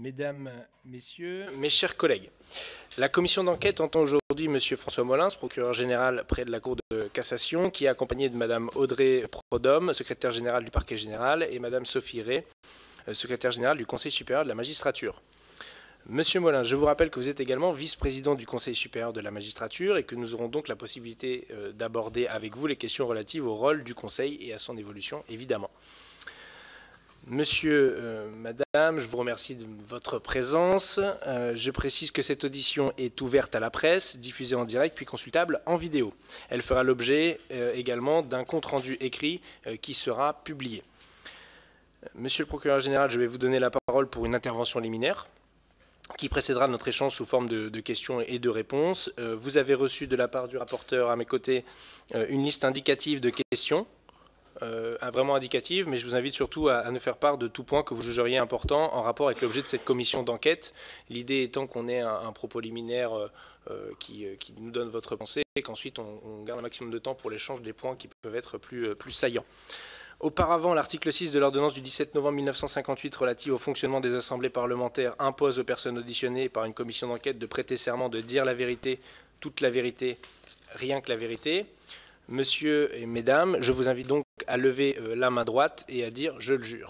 Mesdames, Messieurs, mes chers collègues, la commission d'enquête entend aujourd'hui M. François Molins, procureur général près de la Cour de cassation, qui est accompagné de Mme Audrey Prodhomme, secrétaire générale du parquet général, et Mme Sophie Ray, secrétaire générale du Conseil supérieur de la magistrature. Monsieur Molins, je vous rappelle que vous êtes également vice-président du Conseil supérieur de la magistrature et que nous aurons donc la possibilité d'aborder avec vous les questions relatives au rôle du Conseil et à son évolution, évidemment. Monsieur, Madame, je vous remercie de votre présence. Je précise que cette audition est ouverte à la presse, diffusée en direct puis consultable en vidéo. Elle fera l'objet également d'un compte-rendu écrit qui sera publié. Monsieur le procureur général, je vais vous donner la parole pour une intervention liminaire qui précédera notre échange sous forme de questions et de réponses. Vous avez reçu de la part du rapporteur à mes côtés une liste indicative de questions. Vraiment indicative, mais je vous invite surtout à nous faire part de tout point que vous jugeriez important en rapport avec l'objet de cette commission d'enquête. L'idée étant qu'on ait un propos liminaire qui nous donne votre pensée et qu'ensuite on garde un maximum de temps pour l'échange des points qui peuvent être plus saillants. Auparavant, l'article 6 de l'ordonnance du 17 novembre 1958 relative au fonctionnement des assemblées parlementaires impose aux personnes auditionnées par une commission d'enquête de prêter serment de dire la vérité, toute la vérité, rien que la vérité. Monsieur et Mesdames, je vous invite donc à lever la main droite et à dire « je le jure ».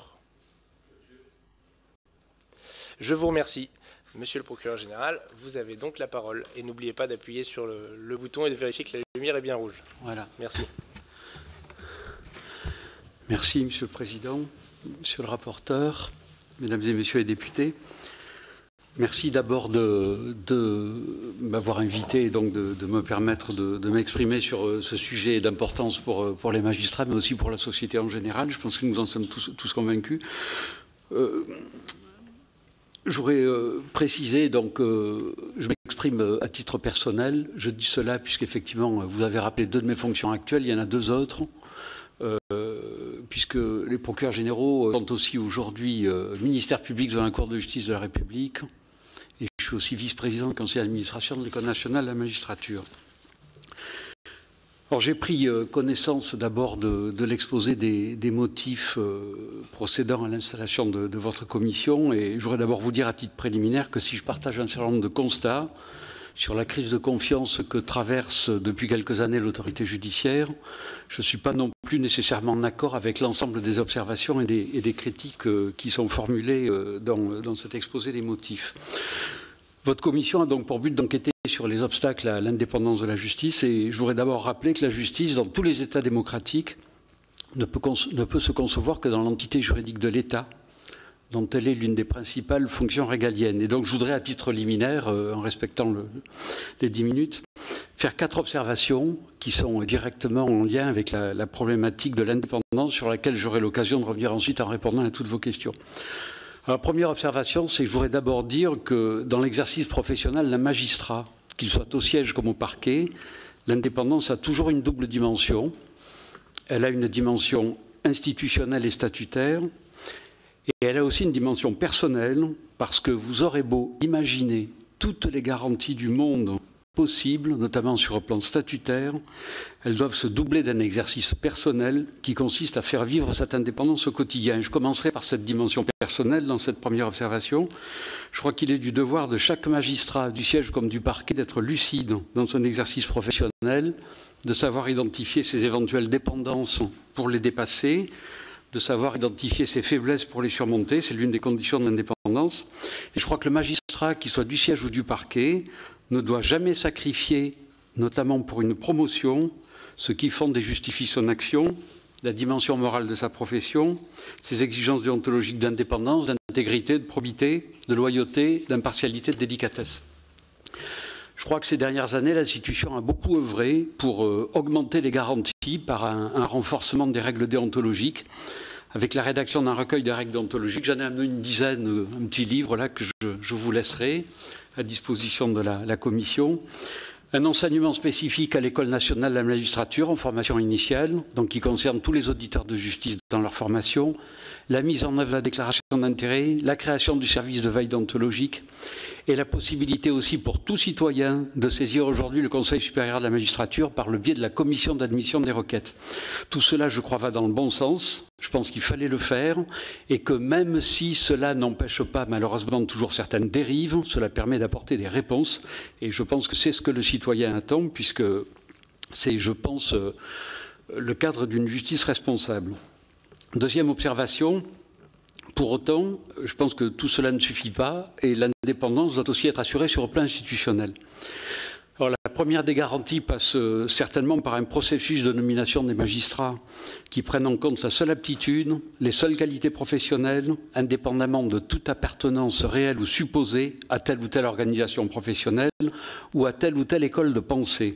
Je vous remercie. Monsieur le procureur général, vous avez donc la parole. Et n'oubliez pas d'appuyer sur le bouton et de vérifier que la lumière est bien rouge. Voilà. Merci. Merci, Monsieur le Président, Monsieur le rapporteur, Mesdames et Messieurs les députés. Merci d'abord de m'avoir invité et donc de me permettre de m'exprimer sur ce sujet d'importance pour les magistrats, mais aussi pour la société en général. Je pense que nous en sommes tous convaincus. J'aurais précisé, donc, je m'exprime à titre personnel. Je dis cela puisqu'effectivement, vous avez rappelé deux de mes fonctions actuelles. Il y en a deux autres. Puisque les procureurs généraux sont aussi aujourd'hui ministère public devant la Cour de justice de la République. Et je suis aussi vice-président du conseil d'administration de l'École nationale de la magistrature. Alors j'ai pris connaissance d'abord de l'exposé des motifs procédant à l'installation de votre commission. Et je voudrais d'abord vous dire à titre préliminaire que si je partage un certain nombre de constats sur la crise de confiance que traverse depuis quelques années l'autorité judiciaire, je ne suis pas non plus nécessairement en accord avec l'ensemble des observations et des critiques qui sont formulées dans cet exposé des motifs. Votre commission a donc pour but d'enquêter sur les obstacles à l'indépendance de la justice et je voudrais d'abord rappeler que la justice, dans tous les États démocratiques, ne peut se concevoir que dans l'entité juridique de l'État, dont elle est l'une des principales fonctions régaliennes. Et donc je voudrais, à titre liminaire, en respectant les 10 minutes, faire 4 observations qui sont directement en lien avec la problématique de l'indépendance sur laquelle j'aurai l'occasion de revenir ensuite en répondant à toutes vos questions. Alors, la première observation, c'est que je voudrais d'abord dire que dans l'exercice professionnel d'un magistrat, qu'il soit au siège comme au parquet, l'indépendance a toujours une double dimension. Elle a une dimension institutionnelle et statutaire. Et elle a aussi une dimension personnelle, parce que vous aurez beau imaginer toutes les garanties du monde possibles, notamment sur le plan statutaire, elles doivent se doubler d'un exercice personnel qui consiste à faire vivre cette indépendance au quotidien. Et je commencerai par cette dimension personnelle dans cette première observation. Je crois qu'il est du devoir de chaque magistrat, du siège comme du parquet, d'être lucide dans son exercice professionnel, de savoir identifier ses éventuelles dépendances pour les dépasser, de savoir identifier ses faiblesses pour les surmonter. C'est l'une des conditions de l'indépendance. Et je crois que le magistrat, qu'il soit du siège ou du parquet, ne doit jamais sacrifier, notamment pour une promotion, ce qui fonde et justifie son action, la dimension morale de sa profession, ses exigences déontologiques d'indépendance, d'intégrité, de probité, de loyauté, d'impartialité, de délicatesse. Je crois que ces dernières années, l'institution a beaucoup œuvré pour augmenter les garanties par un renforcement des règles déontologiques, avec la rédaction d'un recueil de règles déontologiques. J'en ai amené une dizaine, un petit livre là que je vous laisserai à disposition de la commission. Un enseignement spécifique à l'École nationale de la magistrature en formation initiale, donc qui concerne tous les auditeurs de justice dans leur formation, la mise en œuvre de la déclaration d'intérêt, la création du service de veille déontologique et la possibilité aussi pour tout citoyen de saisir aujourd'hui le Conseil supérieur de la magistrature par le biais de la commission d'admission des requêtes. Tout cela, je crois, va dans le bon sens. Je pense qu'il fallait le faire et que même si cela n'empêche pas malheureusement toujours certaines dérives, cela permet d'apporter des réponses et je pense que c'est ce que le citoyen attend puisque c'est, je pense, le cadre d'une justice responsable. Deuxième observation, pour autant, je pense que tout cela ne suffit pas et l'indépendance doit aussi être assurée sur le plan institutionnel. Alors, la première des garanties passe certainement par un processus de nomination des magistrats qui prennent en compte la seule aptitude, les seules qualités professionnelles, indépendamment de toute appartenance réelle ou supposée à telle ou telle organisation professionnelle ou à telle ou telle école de pensée.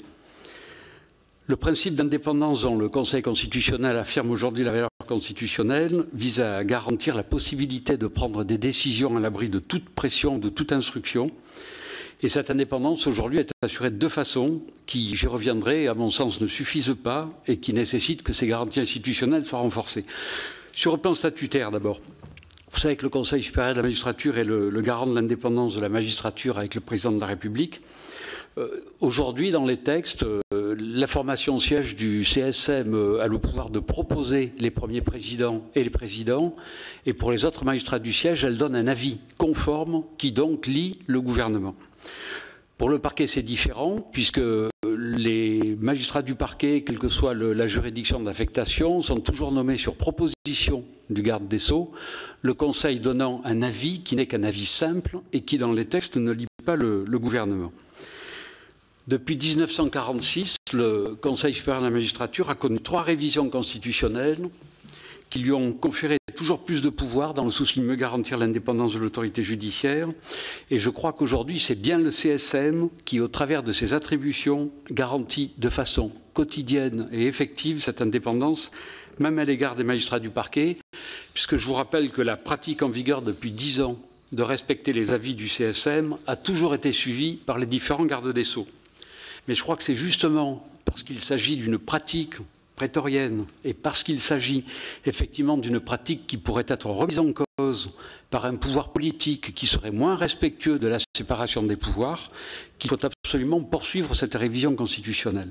Le principe d'indépendance dont le Conseil constitutionnel affirme aujourd'hui la valeur constitutionnelle vise à garantir la possibilité de prendre des décisions à l'abri de toute pression, de toute instruction. Et cette indépendance aujourd'hui est assurée de deux façons qui, j'y reviendrai, à mon sens ne suffisent pas et qui nécessitent que ces garanties institutionnelles soient renforcées. Sur le plan statutaire d'abord. Vous savez que le Conseil supérieur de la magistrature est le garant de l'indépendance de la magistrature avec le président de la République. Aujourd'hui, dans les textes, la formation au siège du CSM a le pouvoir de proposer les premiers présidents et les présidents, et pour les autres magistrats du siège, elle donne un avis conforme qui donc lie le gouvernement. Pour le parquet, c'est différent, puisque les magistrats du parquet, quelle que soit la juridiction d'affectation, sont toujours nommés sur proposition du garde des Sceaux, le Conseil donnant un avis qui n'est qu'un avis simple et qui, dans les textes, ne lie pas le gouvernement. Depuis 1946, le Conseil supérieur de la magistrature a connu 3 révisions constitutionnelles qui lui ont conféré toujours plus de pouvoir dans le souci de mieux garantir l'indépendance de l'autorité judiciaire. Et je crois qu'aujourd'hui, c'est bien le CSM qui, au travers de ses attributions, garantit de façon quotidienne et effective cette indépendance, même à l'égard des magistrats du parquet, puisque je vous rappelle que la pratique en vigueur depuis 10 ans de respecter les avis du CSM a toujours été suivie par les différents gardes des Sceaux. Mais je crois que c'est justement parce qu'il s'agit d'une pratique prétorienne et parce qu'il s'agit effectivement d'une pratique qui pourrait être remise en cause par un pouvoir politique qui serait moins respectueux de la séparation des pouvoirs qu'il faut absolument poursuivre cette révision constitutionnelle.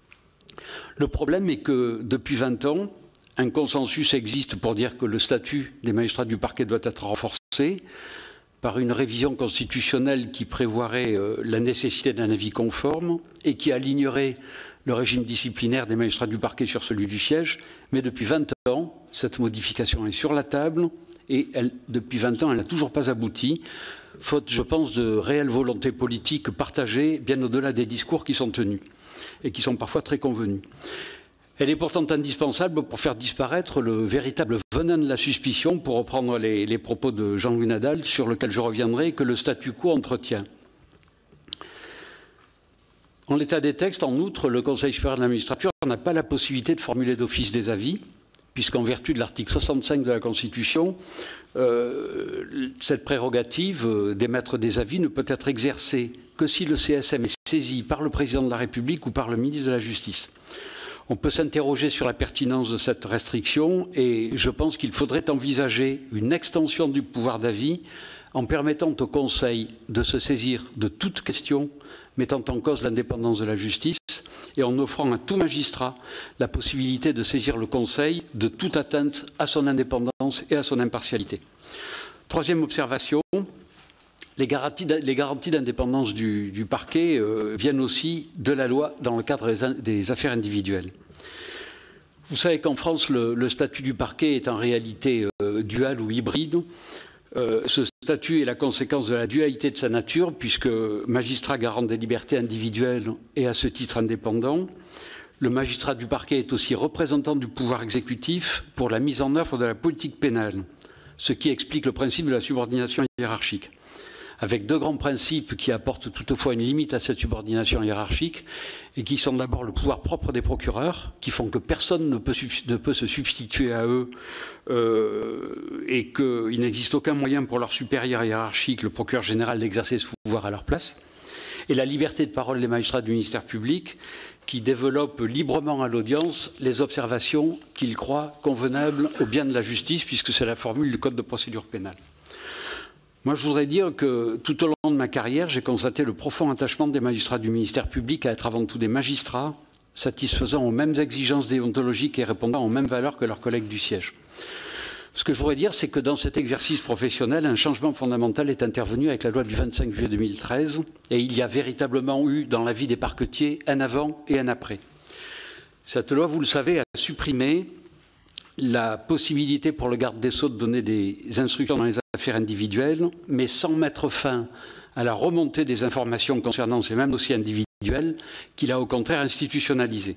Le problème est que depuis 20 ans, un consensus existe pour dire que le statut des magistrats du parquet doit être renforcé par une révision constitutionnelle qui prévoirait la nécessité d'un avis conforme et qui alignerait le régime disciplinaire des magistrats du parquet sur celui du siège. Mais depuis 20 ans, cette modification est sur la table et depuis 20 ans, elle n'a toujours pas abouti, faute, je pense, de réelle volonté politique partagée bien au-delà des discours qui sont tenus et qui sont parfois très convenus. Elle est pourtant indispensable pour faire disparaître le véritable venin de la suspicion, pour reprendre les propos de Jean-Louis Nadal, sur lequel je reviendrai, que le statu quo entretient. En l'état des textes, en outre, le Conseil supérieur de la magistrature n'a pas la possibilité de formuler d'office des avis, puisqu'en vertu de l'article 65 de la Constitution, cette prérogative d'émettre des avis ne peut être exercée que si le CSM est saisi par le président de la République ou par le ministre de la Justice. On peut s'interroger sur la pertinence de cette restriction et je pense qu'il faudrait envisager une extension du pouvoir d'avis en permettant au Conseil de se saisir de toute question mettant en cause l'indépendance de la justice et en offrant à tout magistrat la possibilité de saisir le Conseil de toute atteinte à son indépendance et à son impartialité. Troisième observation, les garanties d'indépendance du parquet viennent aussi de la loi dans le cadre des affaires individuelles. Vous savez qu'en France, le statut du parquet est en réalité dual ou hybride. Ce statut est la conséquence de la dualité de sa nature, puisque magistrat garant des libertés individuelles et à ce titre indépendant, le magistrat du parquet est aussi représentant du pouvoir exécutif pour la mise en œuvre de la politique pénale, ce qui explique le principe de la subordination hiérarchique, avec 2 grands principes qui apportent toutefois une limite à cette subordination hiérarchique et qui sont d'abord le pouvoir propre des procureurs, qui font que personne ne peut se substituer à eux et qu'il n'existe aucun moyen pour leur supérieur hiérarchique, le procureur général, d'exercer ce pouvoir à leur place, et la liberté de parole des magistrats du ministère public qui développent librement à l'audience les observations qu'ils croient convenables au bien de la justice, puisque c'est la formule du Code de procédure pénale. Moi, je voudrais dire que tout au long de ma carrière, j'ai constaté le profond attachement des magistrats du ministère public à être avant tout des magistrats, satisfaisant aux mêmes exigences déontologiques et répondant aux mêmes valeurs que leurs collègues du siège. Ce que je voudrais dire, c'est que dans cet exercice professionnel, un changement fondamental est intervenu avec la loi du 25 juillet 2013, et il y a véritablement eu dans la vie des parquetiers un avant et un après. Cette loi, vous le savez, a supprimé la possibilité pour le garde des Sceaux de donner des instructions dans les affaires individuelles, mais sans mettre fin à la remontée des informations concernant ces mêmes dossiers individuels, qu'il a au contraire institutionnalisé.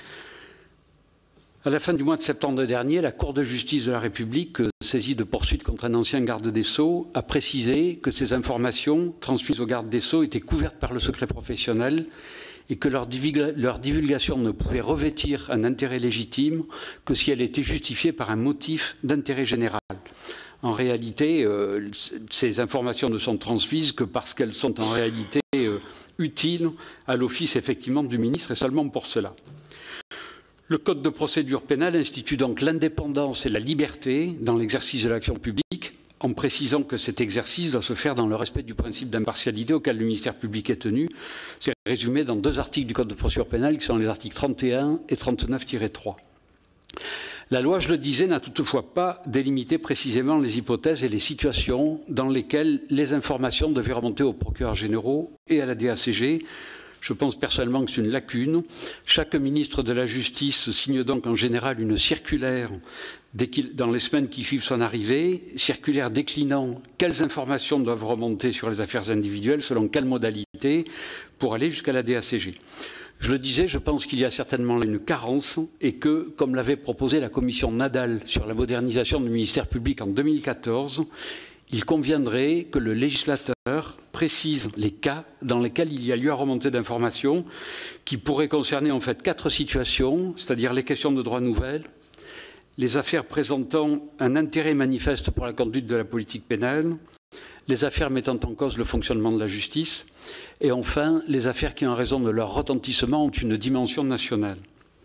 À la fin du mois de septembre dernier, la Cour de justice de la République, saisie de poursuites contre un ancien garde des Sceaux, a précisé que ces informations transmises au garde des Sceaux étaient couvertes par le secret professionnel et que leur divulgation ne pouvait revêtir un intérêt légitime que si elle était justifiée par un motif d'intérêt général. En réalité, ces informations ne sont transmises que parce qu'elles sont en réalité utiles à l'office effectivement du ministre et seulement pour cela. Le Code de procédure pénale institue donc l'indépendance et la liberté dans l'exercice de l'action publique, en précisant que cet exercice doit se faire dans le respect du principe d'impartialité auquel le ministère public est tenu. C'est résumé dans 2 articles du Code de procédure pénale qui sont les articles 31 et 39-3. La loi, je le disais, n'a toutefois pas délimité précisément les hypothèses et les situations dans lesquelles les informations devaient remonter aux procureurs généraux et à la DACG. Je pense personnellement que c'est une lacune. Chaque ministre de la Justice signe donc en général une circulaire dans les semaines qui suivent son arrivée, circulaire déclinant quelles informations doivent remonter sur les affaires individuelles, selon quelles modalités, pour aller jusqu'à la DACG. Je le disais, je pense qu'il y a certainement une carence et que, comme l'avait proposé la commission Nadal sur la modernisation du ministère public en 2014, il conviendrait que le législateur précise les cas dans lesquels il y a lieu à remonter d'informations qui pourraient concerner en fait 4 situations, c'est-à-dire les questions de droit nouvelles, les affaires présentant un intérêt manifeste pour la conduite de la politique pénale, les affaires mettant en cause le fonctionnement de la justice et enfin les affaires qui, en raison de leur retentissement, ont une dimension nationale.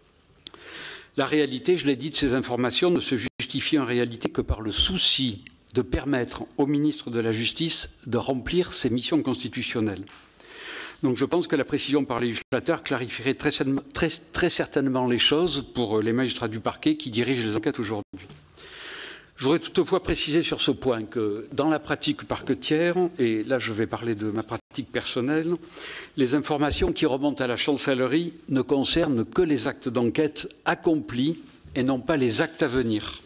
La réalité, je l'ai dit, de ces informations ne se justifie en réalité que par le souci de permettre au ministre de la Justice de remplir ses missions constitutionnelles. Donc je pense que la précision par les législateurs clarifierait très certainement les choses pour les magistrats du parquet qui dirigent les enquêtes aujourd'hui. Je voudrais toutefois préciser sur ce point que dans la pratique parquetière, et là je vais parler de ma pratique personnelle, les informations qui remontent à la chancellerie ne concernent que les actes d'enquête accomplis et non pas les actes à venir.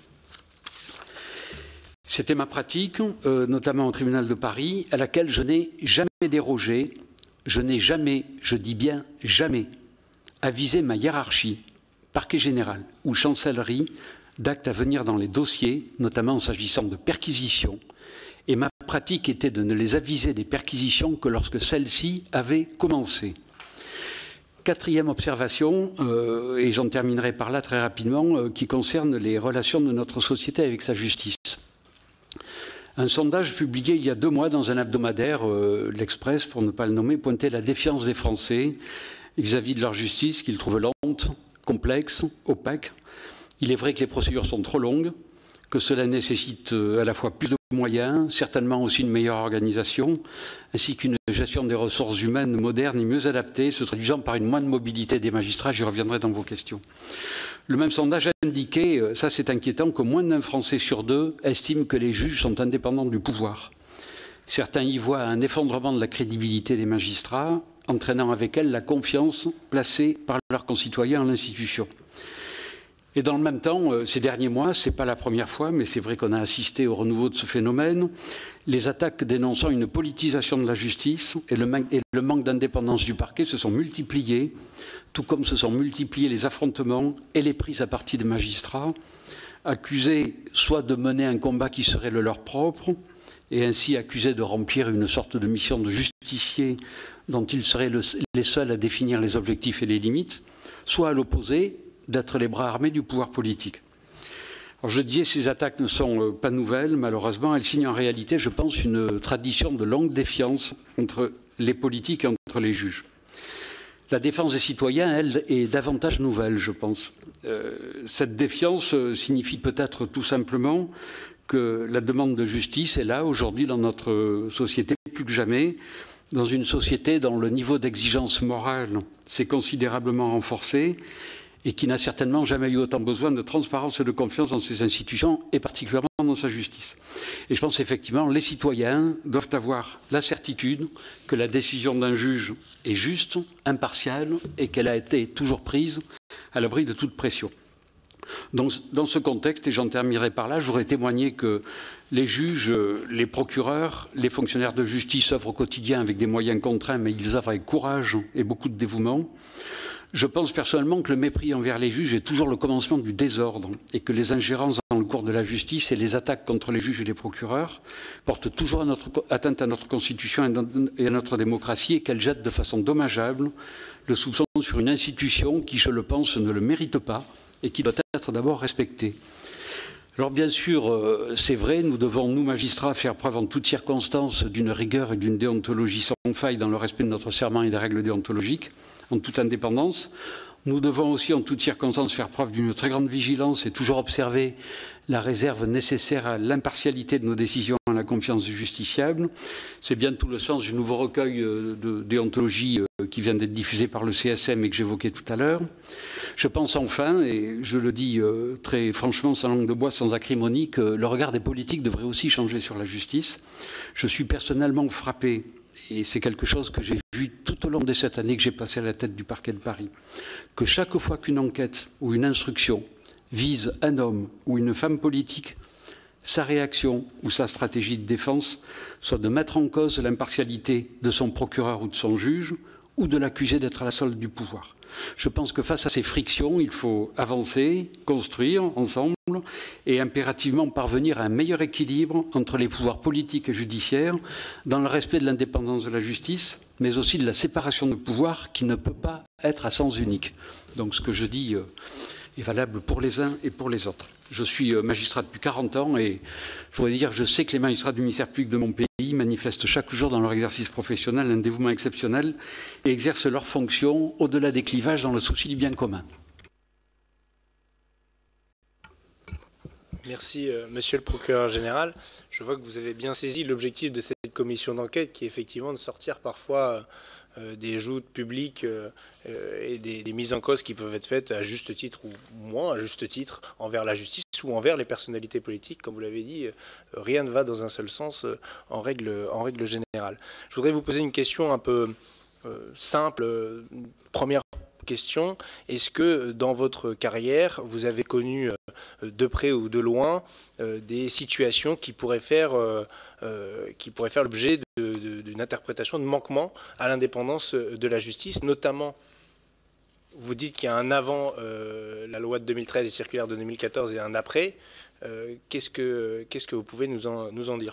C'était ma pratique, notamment au tribunal de Paris, à laquelle je n'ai jamais dérogé, je n'ai jamais, je dis bien jamais, avisé ma hiérarchie, parquet général ou chancellerie, d'actes à venir dans les dossiers, notamment s'agissant de perquisitions, et ma pratique était de ne les aviser des perquisitions que lorsque celles-ci avaient commencé. 4e observation, et j'en terminerai par là très rapidement, qui concerne les relations de notre société avec sa justice. Un sondage publié il y a 2 mois dans un hebdomadaire, l'Express pour ne pas le nommer, pointait la défiance des Français vis-à-vis de leur justice qu'ils trouvent lente, complexe, opaque. Il est vrai que les procédures sont trop longues, que cela nécessite à la fois plus de moyens, certainement aussi une meilleure organisation, ainsi qu'une gestion des ressources humaines moderne et mieux adaptée, se traduisant par une moindre mobilité des magistrats. J'y reviendrai dans vos questions. Le même sondage a indiqué, ça c'est inquiétant, que moins d'un Français sur 2 estime que les juges sont indépendants du pouvoir. Certains y voient un effondrement de la crédibilité des magistrats, entraînant avec elle la confiance placée par leurs concitoyens en l'institution. Et dans le même temps, ces derniers mois, ce n'est pas la première fois, mais c'est vrai qu'on a assisté au renouveau de ce phénomène, les attaques dénonçant une politisation de la justice et le manque d'indépendance du parquet se sont multipliés, tout comme se sont multipliés les affrontements et les prises à partie des magistrats, accusés soit de mener un combat qui serait le leur propre, et ainsi accusés de remplir une sorte de mission de justicier dont ils seraient les seuls à définir les objectifs et les limites, soit à l'opposé, d'être les bras armés du pouvoir politique. Alors je disais, ces attaques ne sont pas nouvelles, malheureusement. Elles signent en réalité, je pense, une tradition de longue défiance entre les politiques et entre les juges. La défense des citoyens, elle, est davantage nouvelle, je pense. Cette défiance signifie peut-être tout simplement que la demande de justice est là aujourd'hui dans notre société plus que jamais, dans une société dont le niveau d'exigence morale s'est considérablement renforcé et qui n'a certainement jamais eu autant besoin de transparence et de confiance dans ses institutions, et particulièrement dans sa justice. Et je pense effectivement que les citoyens doivent avoir la certitude que la décision d'un juge est juste, impartiale, et qu'elle a été toujours prise à l'abri de toute pression. Donc, dans ce contexte, et j'en terminerai par là, je voudrais témoigner que les juges, les procureurs, les fonctionnaires de justice œuvrent au quotidien avec des moyens contraints, mais ils œuvrent avec courage et beaucoup de dévouement. Je pense personnellement que le mépris envers les juges est toujours le commencement du désordre et que les ingérences dans le cours de la justice et les attaques contre les juges et les procureurs portent toujours atteinte à notre Constitution et à notre démocratie et qu'elles jettent de façon dommageable le soupçon sur une institution qui, je le pense, ne le mérite pas et qui doit être d'abord respectée. Alors bien sûr, c'est vrai, nous devons, nous magistrats, faire preuve en toutes circonstances d'une rigueur et d'une déontologie sans faille dans le respect de notre serment et des règles déontologiques, en toute indépendance. Nous devons aussi en toutes circonstances faire preuve d'une très grande vigilance et toujours observer la réserve nécessaire à l'impartialité de nos décisions et à la confiance du justiciable. C'est bien tout le sens du nouveau recueil de déontologie qui vient d'être diffusé par le CSM et que j'évoquais tout à l'heure. Je pense enfin, et je le dis très franchement, sans langue de bois, sans acrimonie, que le regard des politiques devrait aussi changer sur la justice. Je suis personnellement frappé, et c'est quelque chose que j'ai vu tout au long de cette année que j'ai passé à la tête du parquet de Paris, que chaque fois qu'une enquête ou une instruction vise un homme ou une femme politique, sa réaction ou sa stratégie de défense soit de mettre en cause l'impartialité de son procureur ou de son juge ou de l'accuser d'être à la solde du pouvoir. Je pense que face à ces frictions, il faut avancer, construire ensemble et impérativement parvenir à un meilleur équilibre entre les pouvoirs politiques et judiciaires dans le respect de l'indépendance de la justice, mais aussi de la séparation de pouvoirs qui ne peut pas être à sens unique. Donc ce que je dis est valable pour les uns et pour les autres. Je suis magistrat depuis 40 ans et je voudrais dire que je sais que les magistrats du ministère public de mon pays manifestent chaque jour dans leur exercice professionnel un dévouement exceptionnel et exercent leurs fonctions au-delà des clivages dans le souci du bien commun. Merci, monsieur le procureur général. Je vois que vous avez bien saisi l'objectif de cette commission d'enquête qui est effectivement de sortir parfois des joutes publiques et des mises en cause qui peuvent être faites à juste titre ou moins à juste titre envers la justice ou envers les personnalités politiques. Comme vous l'avez dit, rien ne va dans un seul sens en règle générale. Je voudrais vous poser une question un peu simple. Première question, est-ce que dans votre carrière, vous avez connu de près ou de loin des situations qui pourraient faire l'objet d'une interprétation de manquement à l'indépendance de la justice, notamment, vous dites qu'il y a un avant la loi de 2013 et circulaire de 2014 et un après. Qu'est-ce que vous pouvez nous en dire ?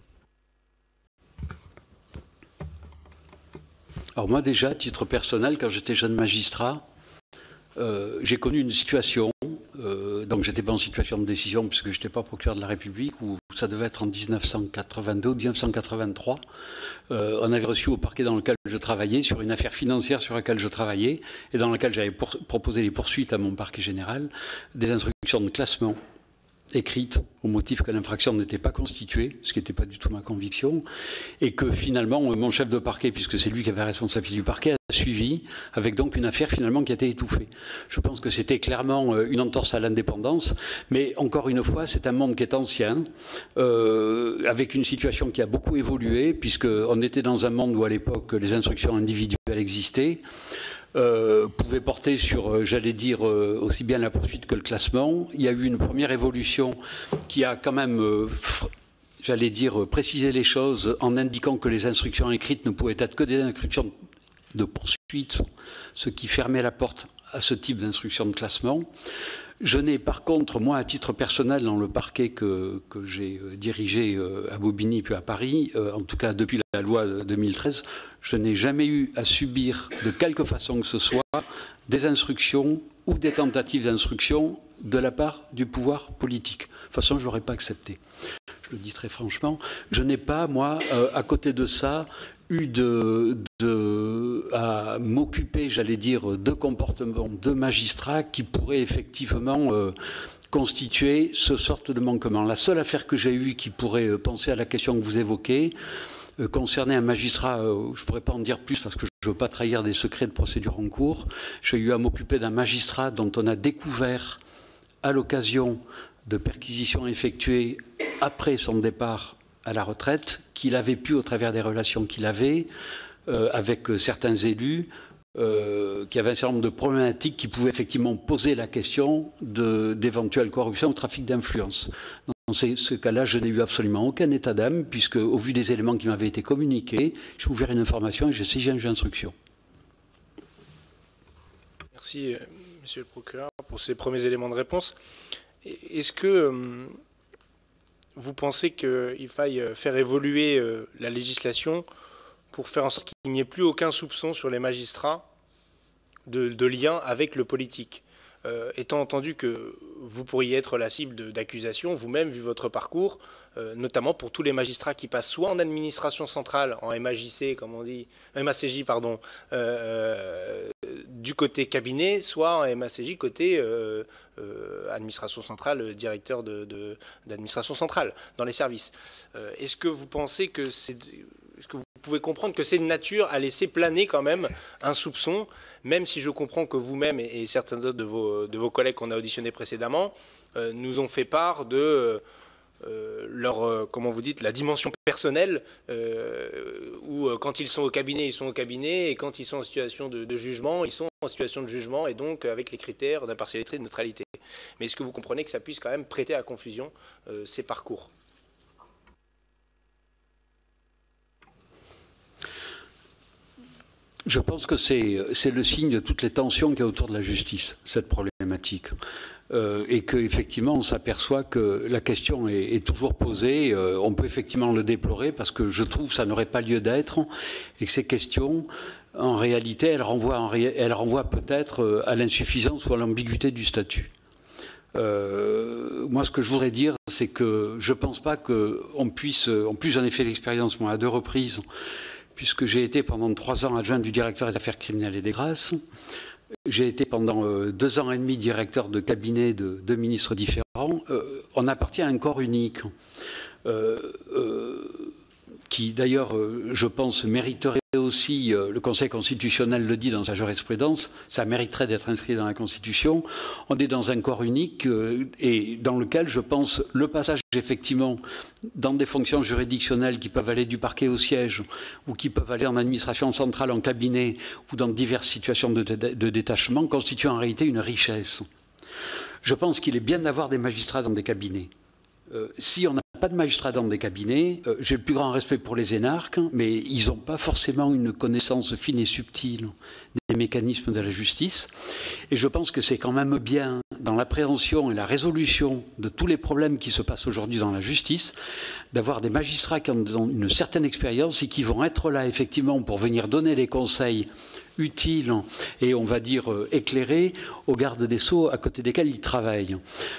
Alors moi déjà, à titre personnel, quand j'étais jeune magistrat, j'ai connu une situation, donc j'étais pas en situation de décision puisque je n'étais pas procureur de la République, où ça devait être en 1982 ou 1983. On avait reçu au parquet dans lequel je travaillais, sur une affaire financière sur laquelle je travaillais, et dans laquelle j'avais proposé les poursuites à mon parquet général, des instructions de classement écrite au motif que l'infraction n'était pas constituée, ce qui n'était pas du tout ma conviction, et que finalement mon chef de parquet, puisque c'est lui qui avait la responsabilité du parquet, a suivi, avec donc une affaire finalement qui a été étouffée. Je pense que c'était clairement une entorse à l'indépendance, mais encore une fois, c'est un monde qui est ancien, avec une situation qui a beaucoup évolué, puisqu'on était dans un monde où à l'époque les instructions individuelles existaient, pouvait porter sur, j'allais dire, aussi bien la poursuite que le classement. Il y a eu une première évolution qui a quand même, j'allais dire, précisé les choses en indiquant que les instructions écrites ne pouvaient être que des instructions de poursuite, ce qui fermait la porte à ce type d'instruction de classement. Je n'ai par contre, moi, à titre personnel, dans le parquet que j'ai dirigé à Bobigny puis à Paris, en tout cas depuis la loi de 2013, je n'ai jamais eu à subir de quelque façon que ce soit des instructions ou des tentatives d'instruction de la part du pouvoir politique. De toute façon, je ne l'aurais pas accepté. Je le dis très franchement. Je n'ai pas, moi, à côté de ça, eu à m'occuper, j'allais dire, de comportements de magistrats qui pourraient effectivement constituer ce sorte de manquement. La seule affaire que j'ai eue qui pourrait penser à la question que vous évoquez concernait un magistrat, je ne pourrais pas en dire plus parce que je ne veux pas trahir des secrets de procédure en cours. J'ai eu à m'occuper d'un magistrat dont on a découvert, à l'occasion de perquisitions effectuées après son départ à la retraite, qu'il avait pu, au travers des relations qu'il avait avec certains élus, qui avait un certain nombre de problématiques qui pouvaient effectivement poser la question d'éventuelle corruption ou trafic d'influence. Dans ce cas-là, je n'ai eu absolument aucun état d'âme, puisque, au vu des éléments qui m'avaient été communiqués, j'ai ouvert une information et j'ai saisi un juge d'instruction. Merci, monsieur le procureur, pour ces premiers éléments de réponse. Est-ce que vous pensez qu'il faille faire évoluer la législation pour faire en sorte qu'il n'y ait plus aucun soupçon sur les magistrats de lien avec le politique, étant entendu que vous pourriez être la cible d'accusations, vous-même, vu votre parcours, notamment pour tous les magistrats qui passent soit en administration centrale, en MAJC, comme on dit, MACJ, pardon, du côté cabinet, soit en MACJ côté administration centrale, directeur d'administration centrale, dans les services. Est-ce que vous pensez que c'est... Est-ce que vous pouvez comprendre que c'est de nature à laisser planer quand même un soupçon, même si je comprends que vous-même et certains d'autres de vos collègues qu'on a auditionnés précédemment nous ont fait part de leur, comment vous dites, la dimension personnelle, où quand ils sont au cabinet, ils sont au cabinet, et quand ils sont en situation de jugement, ils sont en situation de jugement, et donc avec les critères d'impartialité et de neutralité. Mais est-ce que vous comprenez que ça puisse quand même prêter à confusion ces parcours ? Je pense que c'est le signe de toutes les tensions qu'il y a autour de la justice, cette problématique. Et qu'effectivement, on s'aperçoit que la question est toujours posée. On peut effectivement le déplorer parce que je trouve que ça n'aurait pas lieu d'être et que ces questions, en réalité, elles renvoient peut-être à l'insuffisance ou à l'ambiguïté du statut. Moi, ce que je voudrais dire, c'est que je ne pense pas qu'on puisse... En plus, j'en ai fait l'expérience, moi, à 2 reprises, puisque j'ai été pendant 3 ans adjoint du directeur des affaires criminelles et des grâces. J'ai été pendant 2 ans et demi directeur de cabinet de 2 ministres différents. On appartient à un corps unique qui, d'ailleurs, je pense, mériterait aussi, le Conseil constitutionnel le dit dans sa jurisprudence, ça mériterait d'être inscrit dans la Constitution. On est dans un corps unique et dans lequel, je pense, le passage, effectivement, dans des fonctions juridictionnelles qui peuvent aller du parquet au siège ou qui peuvent aller en administration centrale, en cabinet ou dans diverses situations de détachement, constitue en réalité une richesse. Je pense qu'il est bien d'avoir des magistrats dans des cabinets. Si on n'a pas de magistrats dans des cabinets, j'ai le plus grand respect pour les énarques, mais ils n'ont pas forcément une connaissance fine et subtile des mécanismes de la justice. Et je pense que c'est quand même bien, dans l'appréhension et la résolution de tous les problèmes qui se passent aujourd'hui dans la justice, d'avoir des magistrats qui ont une certaine expérience et qui vont être là, effectivement, pour venir donner les conseils utiles et, on va dire, éclairés aux gardes des Sceaux à côté desquels ils travaillent.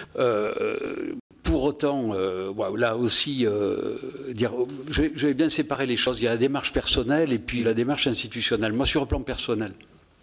Pour autant, là aussi, je vais bien séparer les choses. Il y a la démarche personnelle et puis la démarche institutionnelle. Moi, sur le plan personnel,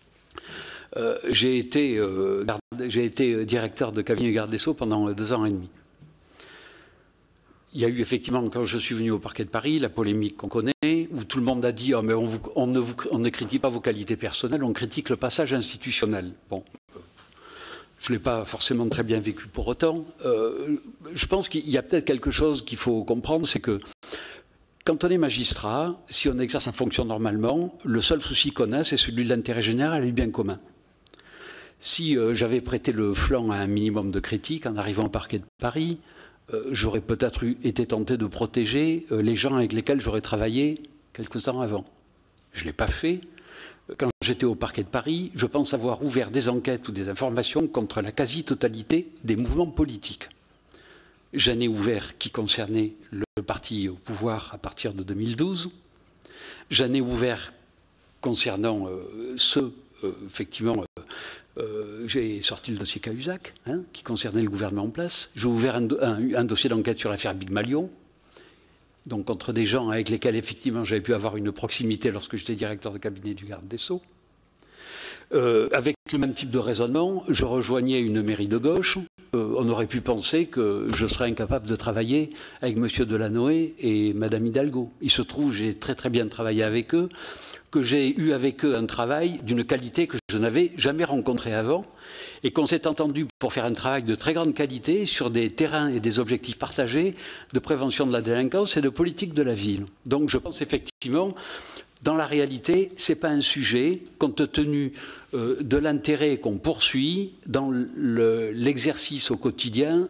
j'ai été directeur de cabinet garde des Sceaux pendant 2 ans et demi. Il y a eu effectivement, quand je suis venu au parquet de Paris, la polémique qu'on connaît, où tout le monde a dit oh, mais on ne critique pas vos qualités personnelles, on critique le passage institutionnel. Bon. Je ne l'ai pas forcément très bien vécu pour autant. Je pense qu'il y a peut-être quelque chose qu'il faut comprendre, c'est que quand on est magistrat, si on exerce sa fonction normalement, le seul souci qu'on a, c'est celui de l'intérêt général et du bien commun. Si j'avais prêté le flanc à un minimum de critiques en arrivant au parquet de Paris, j'aurais peut-être été tenté de protéger les gens avec lesquels j'aurais travaillé quelques temps avant. Je ne l'ai pas fait. Quand j'étais au parquet de Paris, je pense avoir ouvert des enquêtes ou des informations contre la quasi-totalité des mouvements politiques. J'en ai ouvert qui concernaient le parti au pouvoir à partir de 2012. J'en ai ouvert concernant ceux, effectivement, j'ai sorti le dossier Cahuzac, qui concernait le gouvernement en place. J'ai ouvert un dossier d'enquête sur l'affaire Big Malion, donc contre des gens avec lesquels, effectivement, j'avais pu avoir une proximité lorsque j'étais directeur de cabinet du garde des Sceaux. Avec le même type de raisonnement, je rejoignais une mairie de gauche. On aurait pu penser que je serais incapable de travailler avec M. Delanoë et Mme Hidalgo. Il se trouve, j'ai très très bien travaillé avec eux, que j'ai eu avec eux un travail d'une qualité que je n'avais jamais rencontrée avant, et qu'on s'est entendu pour faire un travail de très grande qualité sur des terrains et des objectifs partagés de prévention de la délinquance et de politique de la ville. Donc je pense effectivement, dans la réalité, ce n'est pas un sujet, compte tenu de l'intérêt qu'on poursuit dans l'exercice au quotidien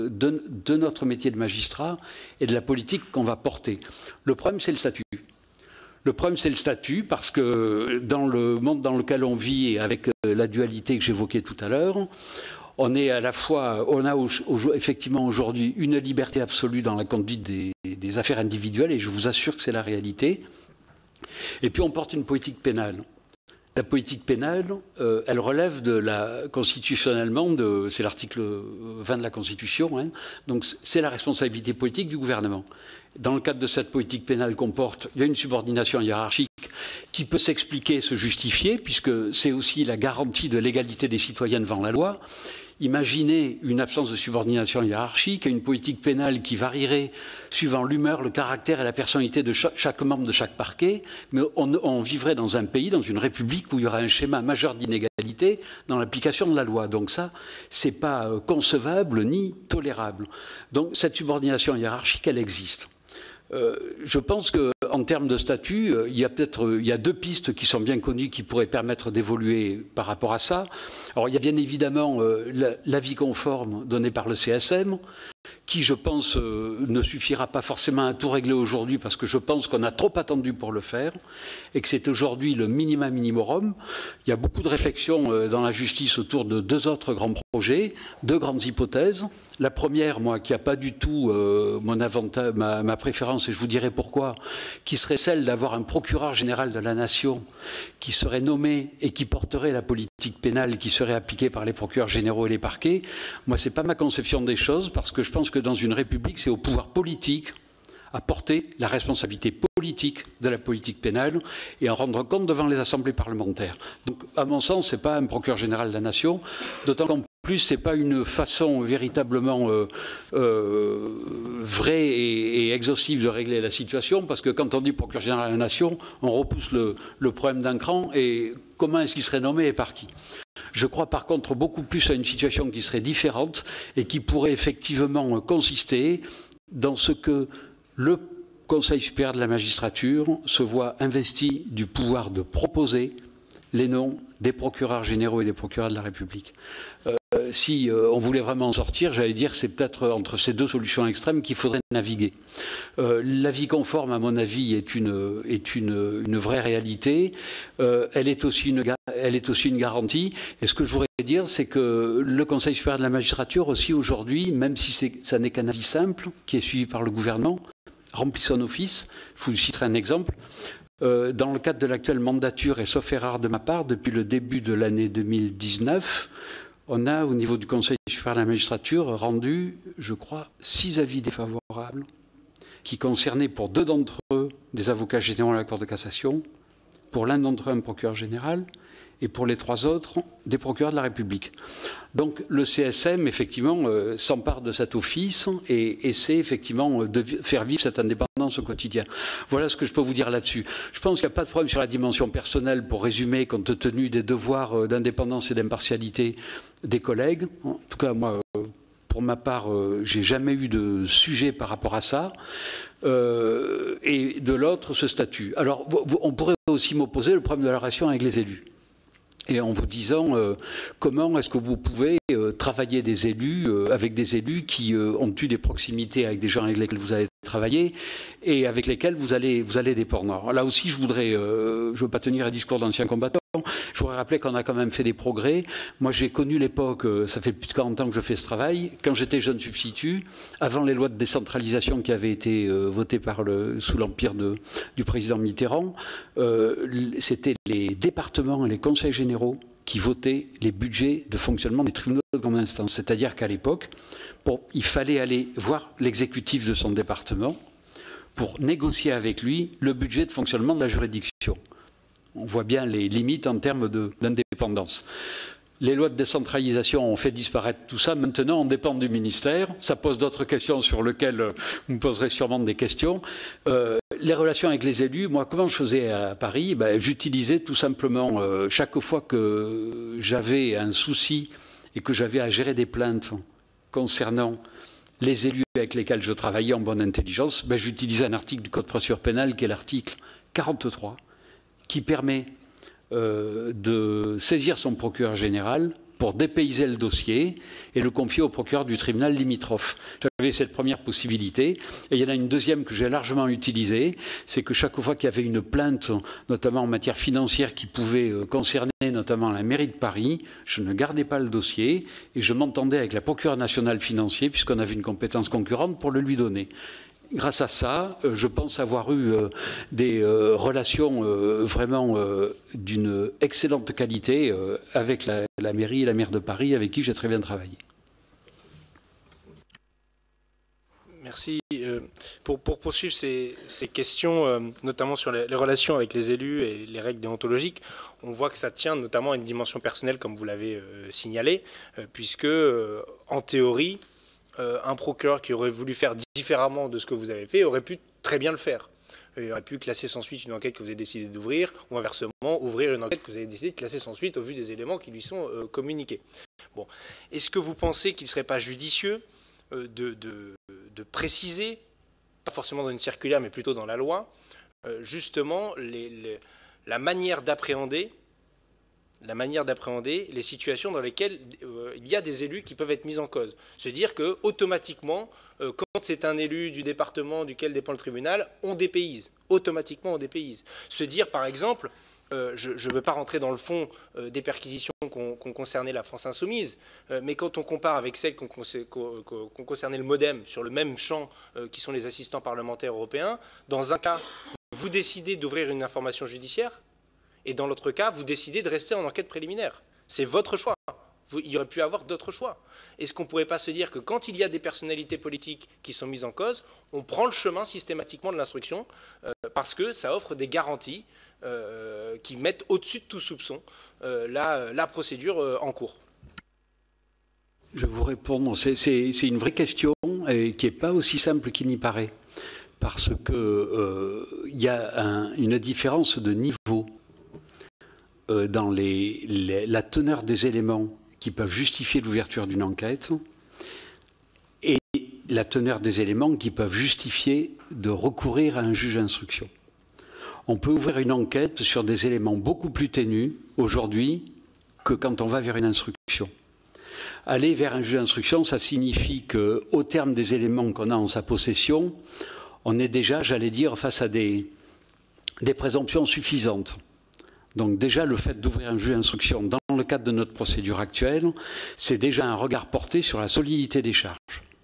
de notre métier de magistrat et de la politique qu'on va porter. Le problème, c'est le statut. Le problème, c'est le statut, parce que dans le monde dans lequel on vit, et avec la dualité que j'évoquais tout à l'heure, on est à la fois, on a effectivement aujourd'hui une liberté absolue dans la conduite des affaires individuelles, et je vous assure que c'est la réalité. Et puis on porte une politique pénale. La politique pénale, elle relève de constitutionnellement, c'est l'article 20 de la Constitution, hein, donc c'est la responsabilité politique du gouvernement. Dans le cadre de cette politique pénale qu'on porte, il y a une subordination hiérarchique qui peut s'expliquer, se justifier, puisque c'est aussi la garantie de l'égalité des citoyens devant la loi. Imaginez une absence de subordination hiérarchique, une politique pénale qui varierait suivant l'humeur, le caractère et la personnalité de chaque membre de chaque parquet, mais on vivrait dans un pays, dans une république où il y aurait un schéma majeur d'inégalité dans l'application de la loi. Donc ça, c'est pas concevable ni tolérable. Donc cette subordination hiérarchique, elle existe. Je pense qu'en termes de statut, il y a deux pistes qui sont bien connues qui pourraient permettre d'évoluer par rapport à ça. Alors il y a bien évidemment l'avis conforme donné par le CSM, qui, je pense, ne suffira pas forcément à tout régler aujourd'hui, parce que je pense qu'on a trop attendu pour le faire, et que c'est aujourd'hui le minima minimorum. Il y a beaucoup de réflexions dans la justice autour de deux autres grands projets, deux grandes hypothèses. La première, moi, qui n'a pas du tout ma préférence, et je vous dirai pourquoi, qui serait celle d'avoir un procureur général de la nation qui serait nommé et qui porterait la politique pénale qui serait appliquée par les procureurs généraux et les parquets. Moi, ce n'est pas ma conception des choses, parce que je pense que dans une république, c'est au pouvoir politique à porter la responsabilité politique de la politique pénale et en rendre compte devant les assemblées parlementaires. Donc, à mon sens, ce n'est pas un procureur général de la nation, d'autant qu'en plus, ce n'est pas une façon véritablement vraie et exhaustive de régler la situation, parce que quand on dit procureur général de la nation, on repousse le problème d'un cran, et comment est-ce qu'il serait nommé et par qui ? Je crois par contre beaucoup plus à une situation qui serait différente et qui pourrait effectivement consister dans ce que le Conseil supérieur de la magistrature se voit investi du pouvoir de proposer les noms des procureurs généraux et des procureurs de la République. Si on voulait vraiment en sortir, j'allais dire que c'est peut-être entre ces deux solutions extrêmes qu'il faudrait naviguer. L'avis conforme, à mon avis, est une vraie réalité. Elle est aussi une garantie. Et ce que je voudrais dire, c'est que le Conseil supérieur de la magistrature aussi aujourd'hui, même si ça n'est qu'un avis simple, qui est suivi par le gouvernement, remplit son office. Je vous citerai un exemple. Dans le cadre de l'actuelle mandature, et sauf erreur de ma part, depuis le début de l'année 2019, on a, au niveau du Conseil supérieur de la magistrature, rendu, je crois, 6 avis défavorables qui concernaient pour 2 d'entre eux des avocats généraux à la Cour de cassation, pour l'un d'entre eux un procureur général, et pour les 3 autres, des procureurs de la République. Donc le CSM, effectivement, s'empare de cet office et essaie effectivement de faire vivre cette indépendance au quotidien. Voilà ce que je peux vous dire là-dessus. Je pense qu'il n'y a pas de problème sur la dimension personnelle, pour résumer, compte tenu des devoirs d'indépendance et d'impartialité des collègues. En tout cas, moi, pour ma part, j'ai jamais eu de sujet par rapport à ça. Et de l'autre, ce statut. Alors, on pourrait aussi m'opposer le problème de la relation avec les élus. Et en vous disant comment est-ce que vous pouvez travailler avec des élus qui ont eu des proximités avec des gens avec lesquels vous avez travaillé et avec lesquels vous allez dépendre. Alors là aussi, je ne veux pas tenir un discours d'ancien combattant. Je voudrais rappeler qu'on a quand même fait des progrès. Moi, j'ai connu l'époque, ça fait plus de 40 ans que je fais ce travail, quand j'étais jeune substitut, avant les lois de décentralisation qui avaient été votées sous l'empire du président Mitterrand, c'était les départements et les conseils généraux qui votaient les budgets de fonctionnement des tribunaux de grande instance. C'est-à-dire qu'à l'époque, il fallait aller voir l'exécutif de son département pour négocier avec lui le budget de fonctionnement de la juridiction. On voit bien les limites en termes d'indépendance indépendance. Les lois de décentralisation ont fait disparaître tout ça. Maintenant, on dépend du ministère. Ça pose d'autres questions sur lesquelles vous me poserez sûrement des questions. Les relations avec les élus, moi, comment je faisais à Paris? J'utilisais tout simplement, chaque fois que j'avais un souci et que j'avais à gérer des plaintes concernant les élus avec lesquels je travaillais en bonne intelligence, j'utilisais un article du Code de procédure pénale qui est l'article 43, qui permet de saisir son procureur général pour dépayser le dossier et le confier au procureur du tribunal limitrophe. J'avais cette première possibilité. Et il y en a une deuxième que j'ai largement utilisée, c'est que chaque fois qu'il y avait une plainte, notamment en matière financière, qui pouvait concerner notamment la mairie de Paris, je ne gardais pas le dossier et je m'entendais avec la procureure nationale financier, puisqu'on avait une compétence concurrente, pour le lui donner. Grâce à ça, je pense avoir eu des relations vraiment d'une excellente qualité avec la mairie et la maire de Paris, avec qui j'ai très bien travaillé. Merci. Pour poursuivre ces questions, notamment sur les relations avec les élus et les règles déontologiques, on voit que ça tient notamment à une dimension personnelle, comme vous l'avez signalé, puisque, en théorie, un procureur qui aurait voulu faire différemment de ce que vous avez fait aurait pu très bien le faire. Il aurait pu classer sans suite une enquête que vous avez décidé d'ouvrir, ou inversement, ouvrir une enquête que vous avez décidé de classer sans suite au vu des éléments qui lui sont communiqués. Bon. Est-ce que vous pensez qu'il ne serait pas judicieux de préciser, pas forcément dans une circulaire, mais plutôt dans la loi, justement la manière d'appréhender les situations dans lesquelles il y a des élus qui peuvent être mis en cause. Se dire que automatiquement, quand c'est un élu du département duquel dépend le tribunal, on dépayse. Automatiquement, on dépayse. Se dire, par exemple, je ne veux pas rentrer dans le fond des perquisitions qu'ont concerné la France insoumise, mais quand on compare avec celles qu'ont concerné le MoDem sur le même champ, qui sont les assistants parlementaires européens, dans un cas, vous décidez d'ouvrir une information judiciaire, et dans l'autre cas, vous décidez de rester en enquête préliminaire. C'est votre choix. Il y aurait pu avoir d'autres choix. Est-ce qu'on ne pourrait pas se dire que quand il y a des personnalités politiques qui sont mises en cause, on prend le chemin systématiquement de l'instruction parce que ça offre des garanties qui mettent au-dessus de tout soupçon la procédure en cours? Je vais vous répondre. C'est une vraie question et qui n'est pas aussi simple qu'il n'y paraît. Parce qu'il y a une différence de niveau dans la teneur des éléments qui peuvent justifier l'ouverture d'une enquête et la teneur des éléments qui peuvent justifier de recourir à un juge d'instruction. On peut ouvrir une enquête sur des éléments beaucoup plus ténus aujourd'hui que quand on va vers une instruction. Aller vers un juge d'instruction, ça signifie qu'au terme des éléments qu'on a en sa possession, on est déjà, j'allais dire, face à des présomptions suffisantes. Donc déjà, le fait d'ouvrir un juge d'instruction dans le cadre de notre procédure actuelle, c'est déjà un regard porté sur la solidité des charges.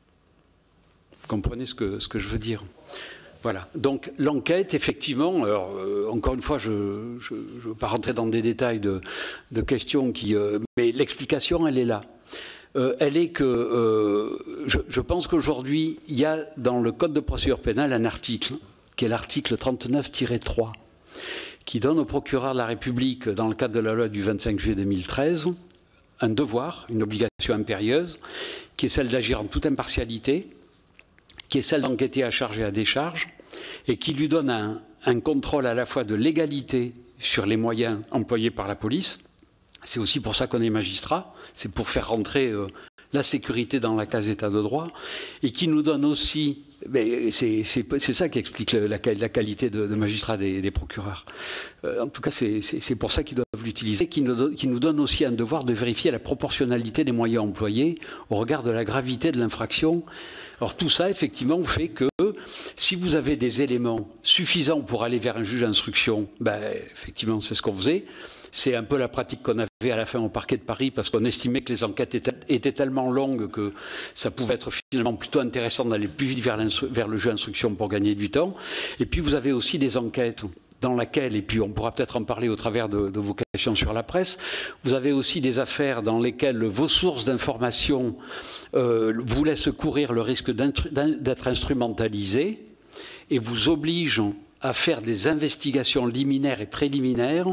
Vous comprenez ce que je veux dire? Voilà. Donc l'enquête, effectivement, alors, encore une fois, je ne veux pas rentrer dans des détails de questions qui... mais l'explication, elle est là. Elle est que je pense qu'aujourd'hui, il y a dans le Code de procédure pénale un article, qui est l'article 39-3, qui donne au procureur de la République, dans le cadre de la loi du 25 juillet 2013, un devoir, une obligation impérieuse, qui est celle d'agir en toute impartialité, qui est celle d'enquêter à charge et à décharge, et qui lui donne un contrôle à la fois de légalité sur les moyens employés par la police. C'est aussi pour ça qu'on est magistrat, c'est pour faire rentrer la sécurité dans la case état de droit, et qui nous donne aussi, c'est ça qui explique la qualité de magistrat des procureurs. En tout cas, c'est pour ça qu'ils doivent l'utiliser, qui nous donne aussi un devoir de vérifier la proportionnalité des moyens employés au regard de la gravité de l'infraction. Alors tout ça, effectivement, fait que si vous avez des éléments suffisants pour aller vers un juge d'instruction, effectivement, c'est ce qu'on faisait. C'est un peu la pratique qu'on avait à la fin au parquet de Paris parce qu'on estimait que les enquêtes étaient tellement longues que ça pouvait être finalement plutôt intéressant d'aller plus vite vers le juge d'instruction pour gagner du temps. Et puis vous avez aussi des enquêtes dans lesquelles, et puis on pourra peut-être en parler au travers de vos questions sur la presse, vous avez aussi des affaires dans lesquelles vos sources d'information vous laissent courir le risque d'être instrumentalisées et vous obligent à faire des investigations liminaires et préliminaires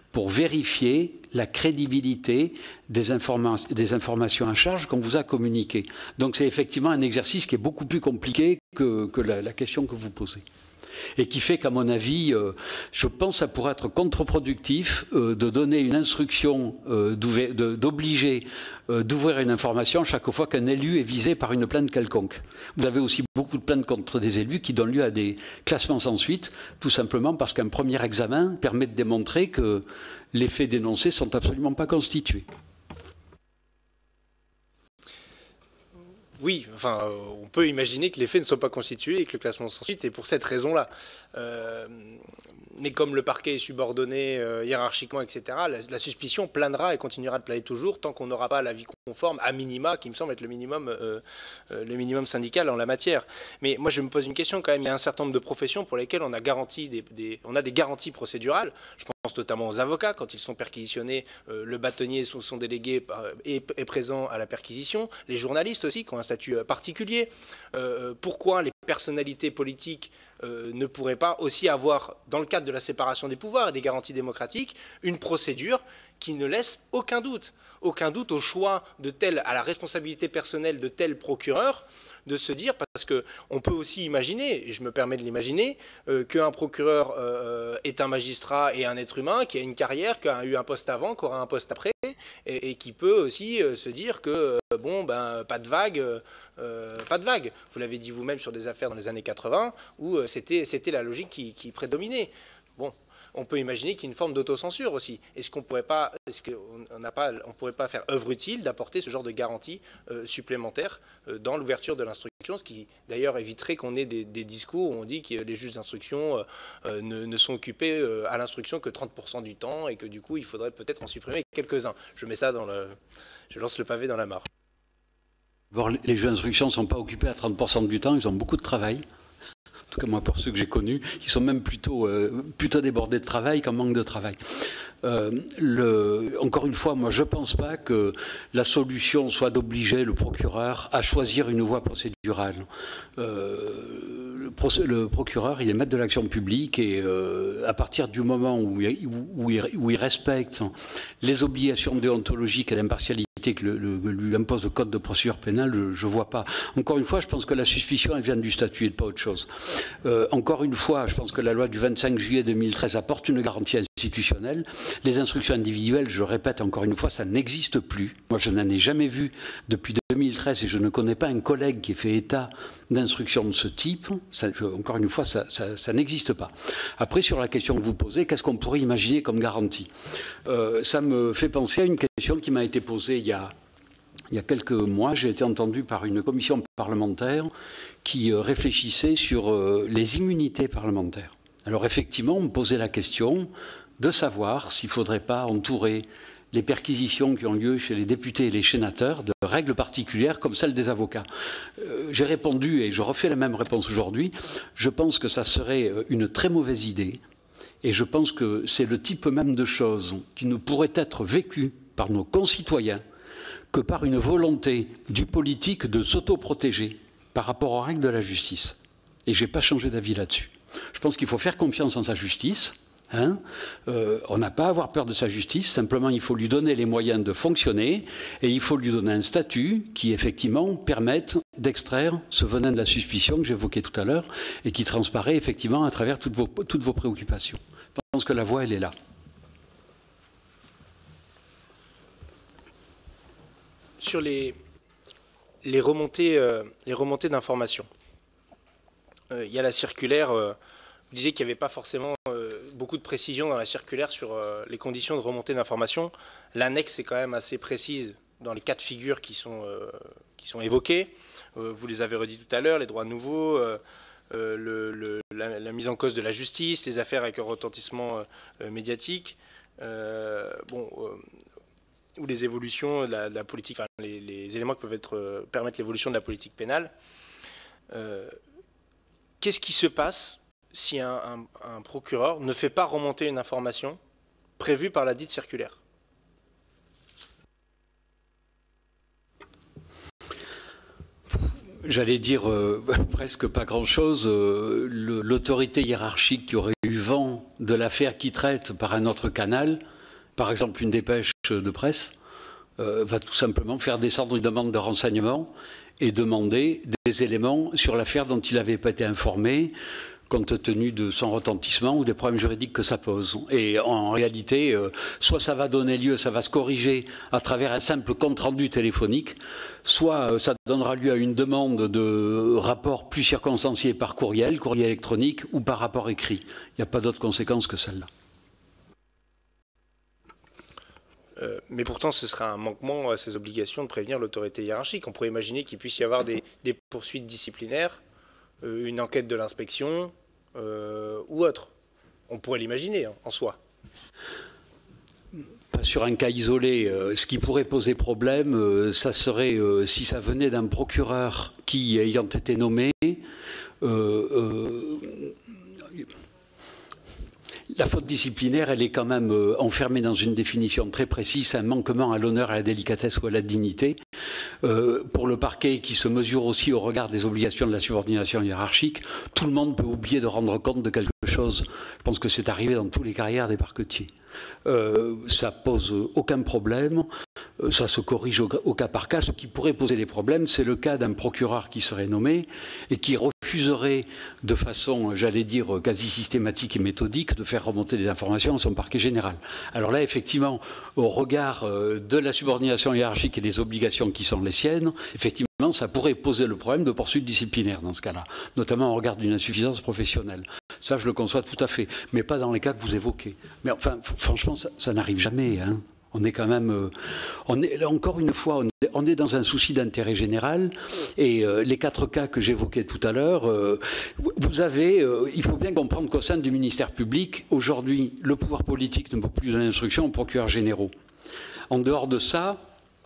pour vérifier la crédibilité des informations à charge qu'on vous a communiquées. Donc c'est effectivement un exercice qui est beaucoup plus compliqué que la question que vous posez. Et qui fait qu'à mon avis, je pense que ça pourrait être contre-productif de donner une instruction, d'obliger d'ouvrir une information chaque fois qu'un élu est visé par une plainte quelconque. Vous avez aussi beaucoup de plaintes contre des élus qui donnent lieu à des classements sans suite, tout simplement parce qu'un premier examen permet de démontrer que les faits dénoncés ne sont absolument pas constitués. Oui, enfin, on peut imaginer que les faits ne soient pas constitués et que le classement sans suite est pour cette raison-là. Mais comme le parquet est subordonné hiérarchiquement, etc., la suspicion planera et continuera de planer toujours tant qu'on n'aura pas l'avis conforme, à minima, qui me semble être le minimum syndical en la matière. Mais moi, je me pose une question quand même. Il y a un certain nombre de professions pour lesquelles on a, on a des garanties procédurales. Je pense notamment aux avocats, quand ils sont perquisitionnés, le bâtonnier, son délégué est présent à la perquisition. Les journalistes aussi, qui ont un statut particulier. Pourquoi les personnalités politiques ne pourraient pas aussi avoir, dans le cadre de la séparation des pouvoirs et des garanties démocratiques, une procédure qui ne laisse aucun doute au choix de tel, à la responsabilité personnelle de tel procureur, de se dire, parce qu'on peut aussi imaginer, et je me permets de l'imaginer, qu'un procureur est un magistrat et un être humain, qui a une carrière, qui a eu un poste avant, qui aura un poste après, et qui peut aussi se dire que, bon, ben, pas de vague. Vous l'avez dit vous-même sur des affaires dans les années 80, où c'était la logique qui prédominait. Bon. On peut imaginer qu'il y a une forme d'autocensure aussi. Est-ce qu'on pourrait pas, pourrait pas faire œuvre utile d'apporter ce genre de garantie supplémentaire dans l'ouverture de l'instruction, ce qui d'ailleurs éviterait qu'on ait des discours où on dit que les juges d'instruction ne sont occupés à l'instruction que 30% du temps et que du coup il faudrait peut-être en supprimer quelques-uns. Je mets ça je lance le pavé dans la mare. Bon, les juges d'instruction ne sont pas occupés à 30% du temps, ils ont beaucoup de travail. En tout cas, moi, pour ceux que j'ai connus, qui sont même plutôt débordés de travail qu'en manque de travail. Encore une fois, moi, je ne pense pas que la solution soit d'obliger le procureur à choisir une voie procédurale. Le procureur, il est maître de l'action publique et à partir du moment où il respecte les obligations déontologiques et l'impartialité que lui impose le code de procédure pénale, je ne vois pas. Encore une fois, je pense que la suspicion, elle vient du statut et de pas autre chose. Encore une fois, je pense que la loi du 25 juillet 2013 apporte une garantie institutionnelle. Les instructions individuelles, je répète encore une fois, ça n'existe plus. Moi, je n'en ai jamais vu depuis 2013 et je ne connais pas un collègue qui ait fait état d'instructions de ce type. Encore une fois, ça n'existe pas. Après, sur la question que vous posez, qu'est-ce qu'on pourrait imaginer comme garantie? Ça me fait penser à une question qui m'a été posée il y a quelques mois. J'ai été entendu par une commission parlementaire qui réfléchissait sur les immunités parlementaires. Alors effectivement, on me posait la question de savoir s'il ne faudrait pas entourer les perquisitions qui ont lieu chez les députés et les sénateurs de règles particulières comme celles des avocats. J'ai répondu, et je refais la même réponse aujourd'hui, je pense que ça serait une très mauvaise idée, et je pense que c'est le type même de choses qui ne pourrait être vécu par nos concitoyens que par une volonté du politique de s'autoprotéger par rapport aux règles de la justice. Et je n'ai pas changé d'avis là-dessus. Je pense qu'il faut faire confiance en sa justice. On n'a pas à avoir peur de sa justice, simplement il faut lui donner les moyens de fonctionner et il faut lui donner un statut qui effectivement permette d'extraire ce venin de la suspicion que j'évoquais tout à l'heure et qui transparaît effectivement à travers toutes vos préoccupations. Je pense que la voie, elle est là. Sur les remontées d'informations, il y a la circulaire. Vous disiez qu'il n'y avait pas forcément beaucoup de précisions dans la circulaire sur les conditions de remontée d'informations. L'annexe est quand même assez précise dans les cas de figure qui sont évoqués. Vous les avez redits tout à l'heure, les droits nouveaux, la mise en cause de la justice, les affaires avec un retentissement médiatique, ou les évolutions de la politique, enfin, les éléments qui peuvent permettre l'évolution de la politique pénale. Qu'est-ce qui se passe si un procureur ne fait pas remonter une information prévue par la dite circulaire? J'allais dire presque pas grand-chose. L'autorité hiérarchique qui aurait eu vent de l'affaire qui traite par un autre canal par exemple une dépêche de presse, va tout simplement faire descendre une demande de renseignement et demander des éléments sur l'affaire dont il n'avait pas été informé, compte tenu de son retentissement ou des problèmes juridiques que ça pose. Et en réalité, soit ça va donner lieu, ça va se corriger à travers un simple compte-rendu téléphonique, soit ça donnera lieu à une demande de rapport plus circonstancié par courriel, courrier électronique ou par rapport écrit. Il n'y a pas d'autres conséquences que celle-là. Mais pourtant, ce sera un manquement à ces obligations de prévenir l'autorité hiérarchique. On pourrait imaginer qu'il puisse y avoir des poursuites disciplinaires, une enquête de l'inspection ou autre. On pourrait l'imaginer en soi. Pas sur un cas isolé. Ce qui pourrait poser problème, ça serait si ça venait d'un procureur qui, ayant été nommé, la faute disciplinaire, elle est quand même enfermée dans une définition très précise, un manquement à l'honneur, à la délicatesse ou à la dignité. Pour le parquet, qui se mesure aussi au regard des obligations de la subordination hiérarchique, tout le monde peut oublier de rendre compte de quelque chose. Je pense que c'est arrivé dans toutes les carrières des parquetiers. Ça pose aucun problème, ça se corrige au cas par cas. Ce qui pourrait poser des problèmes, c'est le cas d'un procureur qui serait nommé et qui refuserait de façon, j'allais dire, quasi systématique et méthodique de faire remonter des informations à son parquet général. Alors là, effectivement, au regard de la subordination hiérarchique et des obligations qui sont les siennes, effectivement, ça pourrait poser le problème de poursuite disciplinaire dans ce cas-là, notamment au regard d'une insuffisance professionnelle. Ça, je le conçois tout à fait, mais pas dans les cas que vous évoquez. Mais enfin, franchement, ça n'arrive jamais. Hein. On est quand même, encore une fois, on est dans un souci d'intérêt général. Et les 4 cas que j'évoquais tout à l'heure, vous avez, il faut bien comprendre qu'au sein du ministère public, aujourd'hui, le pouvoir politique ne peut plus donner l'instruction aux procureurs généraux. En dehors de ça,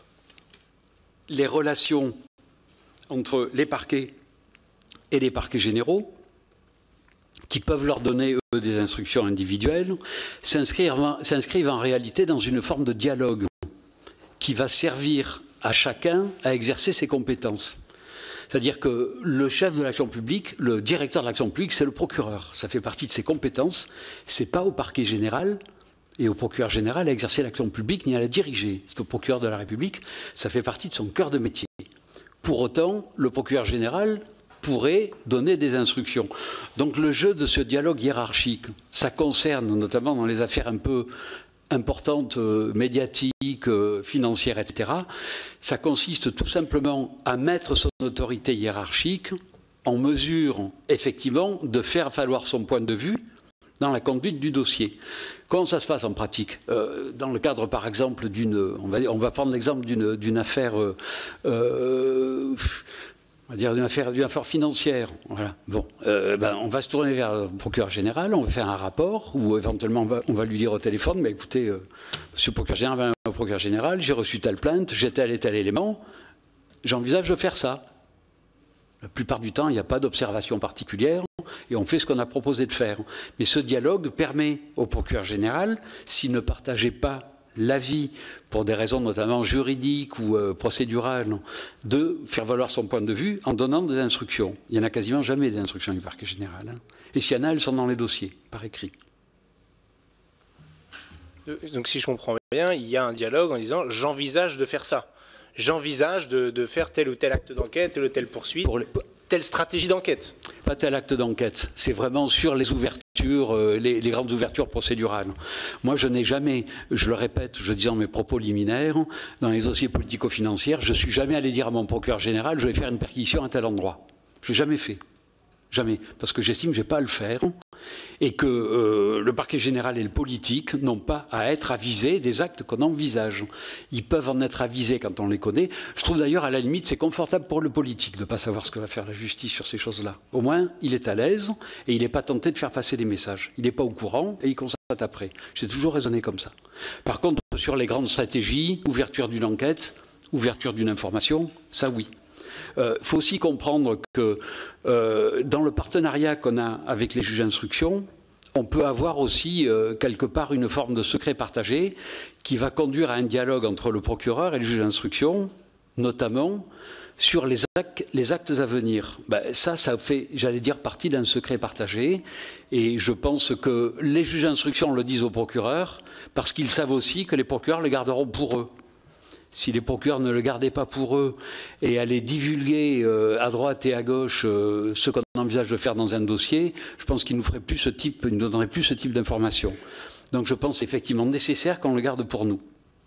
les relations entre les parquets et les parquets généraux, qui peuvent leur donner eux, des instructions individuelles, s'inscrivent en réalité dans une forme de dialogue qui va servir à chacun à exercer ses compétences. C'est-à-dire que le chef de l'action publique, le directeur de l'action publique, c'est le procureur. Ça fait partie de ses compétences. Ce n'est pas au parquet général et au procureur général à exercer l'action publique ni à la diriger. C'est au procureur de la République. Ça fait partie de son cœur de métier. Pour autant, le procureur général pourrait donner des instructions. Donc le jeu de ce dialogue hiérarchique, ça concerne notamment dans les affaires un peu importantes, médiatiques, financières, etc. Ça consiste tout simplement à mettre son autorité hiérarchique en mesure, effectivement, de faire valoir son point de vue dans la conduite du dossier. Comment ça se passe en pratique? Dans le cadre, par exemple, on va prendre l'exemple d'une affaire... on va dire d'une affaire financière. Voilà. Bon, on va se tourner vers le procureur général, on va faire un rapport, ou éventuellement on va lui dire au téléphone, mais écoutez, monsieur le procureur général, j'ai reçu telle plainte, j'ai tel et tel élément, j'envisage de faire ça. La plupart du temps, il n'y a pas d'observation particulière et on fait ce qu'on a proposé de faire. Mais ce dialogue permet au procureur général, s'il ne partageait pas l'avis, pour des raisons notamment juridiques ou procédurales, de faire valoir son point de vue en donnant des instructions. Il n'y en a quasiment jamais des instructions du parquet général. Hein. Et s'il y en a, elles sont dans les dossiers, par écrit. Donc si je comprends bien, il y a un dialogue en disant « j'envisage de faire ça ». J'envisage de faire tel ou tel acte d'enquête, telle ou telle poursuite, telle stratégie d'enquête. Pas tel acte d'enquête, c'est vraiment sur les ouvertures, les grandes ouvertures procédurales. Moi, je n'ai jamais, je le répète, je dis dans mes propos liminaires, dans les dossiers politico-financiers, je ne suis jamais allé dire à mon procureur général, je vais faire une perquisition à tel endroit. Je ne l'ai jamais fait. Jamais. Parce que j'estime que je n'ai pas à le faire et que le parquet général et le politique n'ont pas à être avisés des actes qu'on envisage. Ils peuvent en être avisés quand on les connaît. Je trouve d'ailleurs, à la limite, c'est confortable pour le politique de ne pas savoir ce que va faire la justice sur ces choses-là. Au moins, il est à l'aise et il n'est pas tenté de faire passer des messages. Il n'est pas au courant et il constate après. J'ai toujours raisonné comme ça. Par contre, sur les grandes stratégies, ouverture d'une enquête, ouverture d'une information, ça oui. Faut aussi comprendre que dans le partenariat qu'on a avec les juges d'instruction, on peut avoir aussi quelque part une forme de secret partagé qui va conduire à un dialogue entre le procureur et le juge d'instruction notamment sur les actes à venir. Ben, ça fait, j'allais dire, partie d'un secret partagé. Et je pense que les juges d'instruction le disent aux procureurs parce qu'ils savent aussi que les procureurs le garderont pour eux. Si les procureurs ne le gardaient pas pour eux et allaient divulguer à droite et à gauche ce qu'on envisage de faire dans un dossier, je pense qu'ils nous feraient plus ils nous donneraient plus ce type d'informations. Donc je pense effectivement nécessaire qu'on le garde pour nous.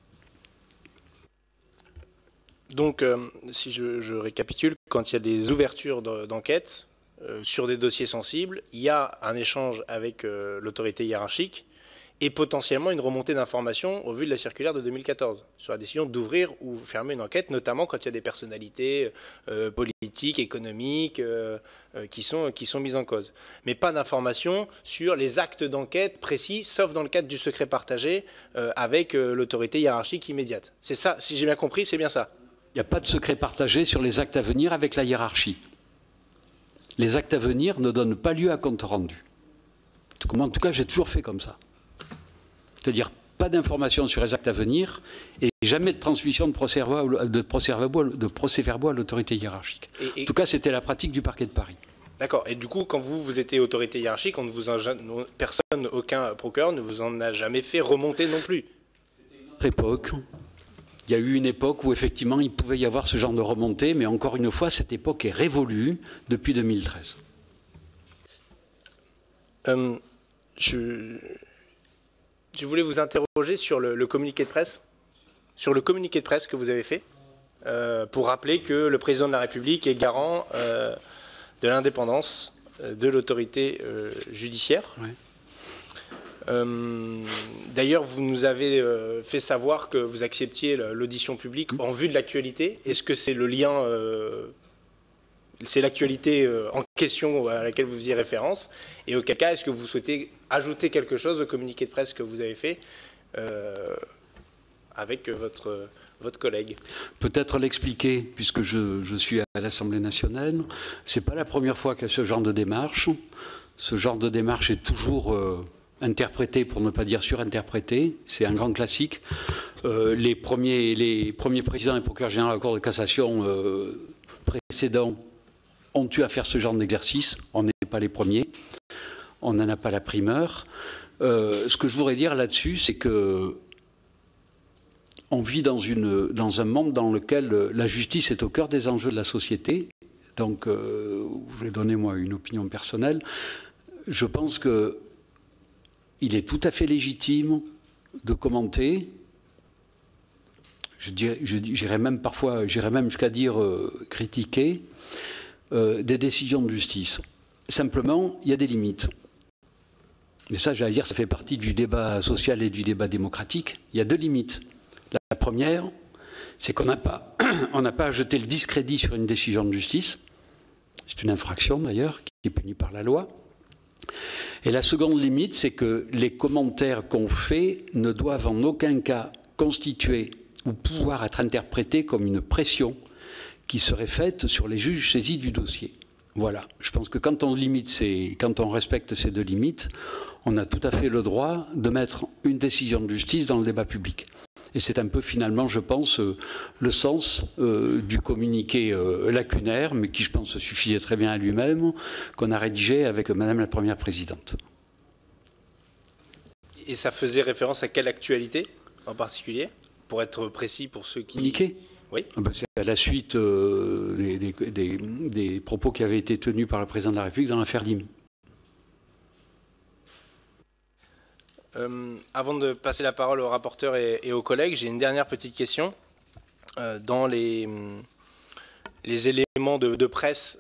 Donc, si je récapitule, quand il y a des ouvertures d'enquête sur des dossiers sensibles, il y a un échange avec l'autorité hiérarchique et potentiellement une remontée d'informations au vu de la circulaire de 2014 sur la décision d'ouvrir ou fermer une enquête, notamment quand il y a des personnalités politiques, économiques qui sont mises en cause. Mais pas d'informations sur les actes d'enquête précis, sauf dans le cadre du secret partagé avec l'autorité hiérarchique immédiate. C'est ça, si j'ai bien compris, c'est bien ça. Il n'y a pas de secret partagé sur les actes à venir avec la hiérarchie. Les actes à venir ne donnent pas lieu à compte rendu. En tout cas, j'ai toujours fait comme ça. C'est-à-dire pas d'informations sur les actes à venir et jamais de transmission de procès-verbaux à l'autorité hiérarchique. En tout cas, c'était la pratique du parquet de Paris. D'accord. Et du coup, quand vous étiez autorité hiérarchique, personne, aucun procureur ne vous en a jamais fait remonter non plus. C'était une autre époque. Il y a eu une époque où effectivement il pouvait y avoir ce genre de remontée, mais encore une fois, cette époque est révolue depuis 2013. Je voulais vous interroger sur le communiqué de presse, que vous avez fait, pour rappeler que le président de la République est garant de l'indépendance de l'autorité judiciaire. Ouais. D'ailleurs, vous nous avez fait savoir que vous acceptiez l'audition publique en vue de l'actualité. Est-ce que c'est le lien, c'est l'actualité en question à laquelle vous faisiez référence? Et auquel cas, est-ce que vous souhaitez ajouter quelque chose au communiqué de presse que vous avez fait avec votre collègue? Peut-être l'expliquer, puisque je suis à l'Assemblée nationale. Ce n'est pas la première fois qu'il y a ce genre de démarche. Ce genre de démarche est toujours interprété, pour ne pas dire surinterprété. C'est un grand classique. Les premiers présidents et procureurs généraux de la Cour de cassation précédents ont eu à faire ce genre d'exercice. On n'est pas les premiers. On n'en a pas la primeur. Ce que je voudrais dire là-dessus, c'est que on vit dans un monde dans lequel la justice est au cœur des enjeux de la société. Donc, je vais donner moi une opinion personnelle. Je pense que il est tout à fait légitime de commenter. J'irais même jusqu'à dire critiquer des décisions de justice. Simplement, il y a des limites. Mais ça, j'allais dire, ça fait partie du débat social et du débat démocratique. Il y a deux limites. La première, c'est qu'on n'a pas à jeter le discrédit sur une décision de justice. C'est une infraction, d'ailleurs, qui est punie par la loi. Et la seconde limite, c'est que les commentaires qu'on fait ne doivent en aucun cas constituer ou pouvoir être interprétés comme une pression qui serait faite sur les juges saisis du dossier. Voilà. Je pense que quand on respecte ces deux limites, on a tout à fait le droit de mettre une décision de justice dans le débat public. Et c'est un peu finalement, je pense, le sens du communiqué lacunaire, mais qui, je pense, suffisait très bien à lui-même, qu'on a rédigé avec Madame la Première Présidente. Et ça faisait référence à quelle actualité en particulier? Pour être précis pour ceux qui... Communiqué? Oui. C'est à la suite des propos qui avaient été tenus par le Président de la République dans l'affaire Limy. Avant de passer la parole au rapporteur et aux collègues, j'ai une dernière petite question. Dans les éléments de presse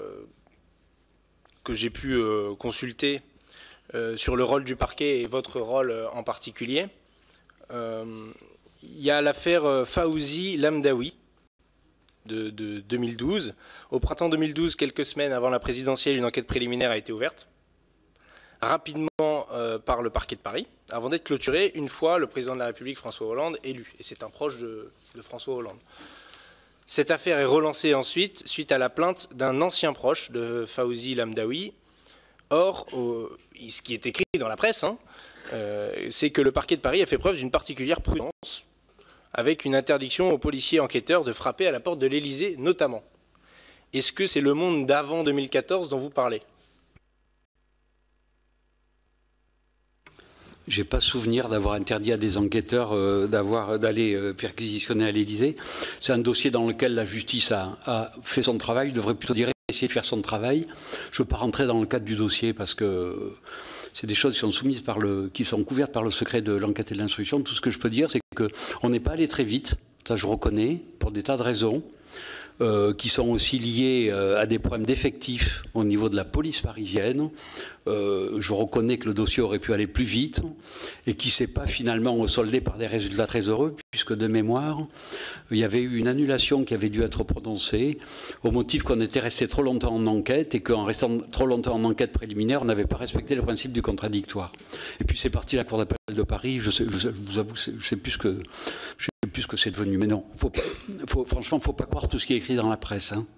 que j'ai pu consulter sur le rôle du parquet et votre rôle en particulier, il y a l'affaire Fawzi Lamdaoui de 2012. Au printemps 2012, quelques semaines avant la présidentielle, une enquête préliminaire a été ouverte rapidement par le parquet de Paris, avant d'être clôturée une fois le président de la République, François Hollande, élu. Et c'est un proche de François Hollande. Cette affaire est relancée ensuite suite à la plainte d'un ancien proche de Fawzi Lamdaoui. Or, ce qui est écrit dans la presse, c'est que le parquet de Paris a fait preuve d'une particulière prudence avec une interdiction aux policiers enquêteurs de frapper à la porte de l'Élysée notamment. Est-ce que c'est le monde d'avant 2014 dont vous parlez? Je n'ai pas souvenir d'avoir interdit à des enquêteurs d'aller perquisitionner à l'Élysée. C'est un dossier dans lequel la justice a fait son travail, devrait plutôt dire essayer de faire son travail. Je ne veux pas rentrer dans le cadre du dossier parce que c'est des choses qui sont soumises qui sont couvertes par le secret de l'enquête et de l'instruction. Tout ce que je peux dire, c'est qu'on n'est pas allé très vite, ça je reconnais, pour des tas de raisons. Qui sont aussi liés à des problèmes d'effectifs au niveau de la police parisienne. Je reconnais que le dossier aurait pu aller plus vite et qui ne s'est pas finalement soldé par des résultats très heureux, puisque de mémoire, il y avait eu une annulation qui avait dû être prononcée au motif qu'on était resté trop longtemps en enquête et qu'en restant trop longtemps en enquête préliminaire, on n'avait pas respecté le principe du contradictoire. Et puis c'est parti la Cour d'appel de Paris, je vous avoue, je ne sais plus ce que c'est devenu. Mais non, franchement, il ne faut pas croire tout ce qui est écrit dans la presse. Hein.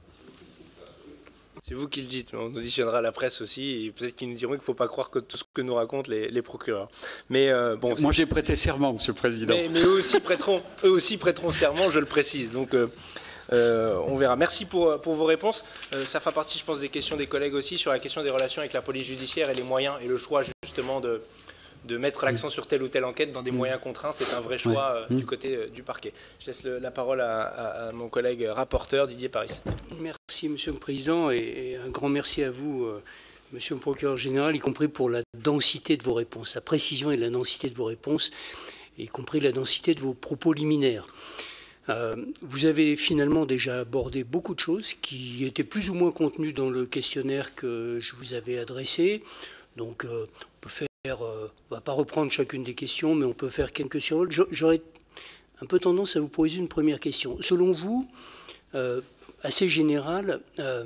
C'est vous qui le dites, mais on auditionnera la presse aussi, et peut-être qu'ils nous diront qu'il ne faut pas croire que tout ce que nous racontent les procureurs. Mais, bon, moi, j'ai prêté serment, Monsieur le Président. Mais eux aussi prêteront serment, je le précise. Donc, on verra. Merci pour vos réponses. Ça fera partie, je pense, des questions des collègues aussi sur la question des relations avec la police judiciaire et les moyens et le choix, justement, de mettre l'accent sur telle ou telle enquête dans des moyens contraints. C'est un vrai choix du côté du parquet. Je laisse la parole à mon collègue rapporteur Didier Paris. Merci Monsieur le Président et un grand merci à vous Monsieur le Procureur Général, y compris pour la densité de vos réponses, la précision et la densité de vos réponses, y compris la densité de vos propos liminaires. Vous avez finalement déjà abordé beaucoup de choses qui étaient plus ou moins contenues dans le questionnaire que je vous avais adressé. Donc on peut faire, on ne va pas reprendre chacune des questions, mais on peut faire quelques survols. J'aurais un peu tendance à vous poser une première question. Selon vous, assez général,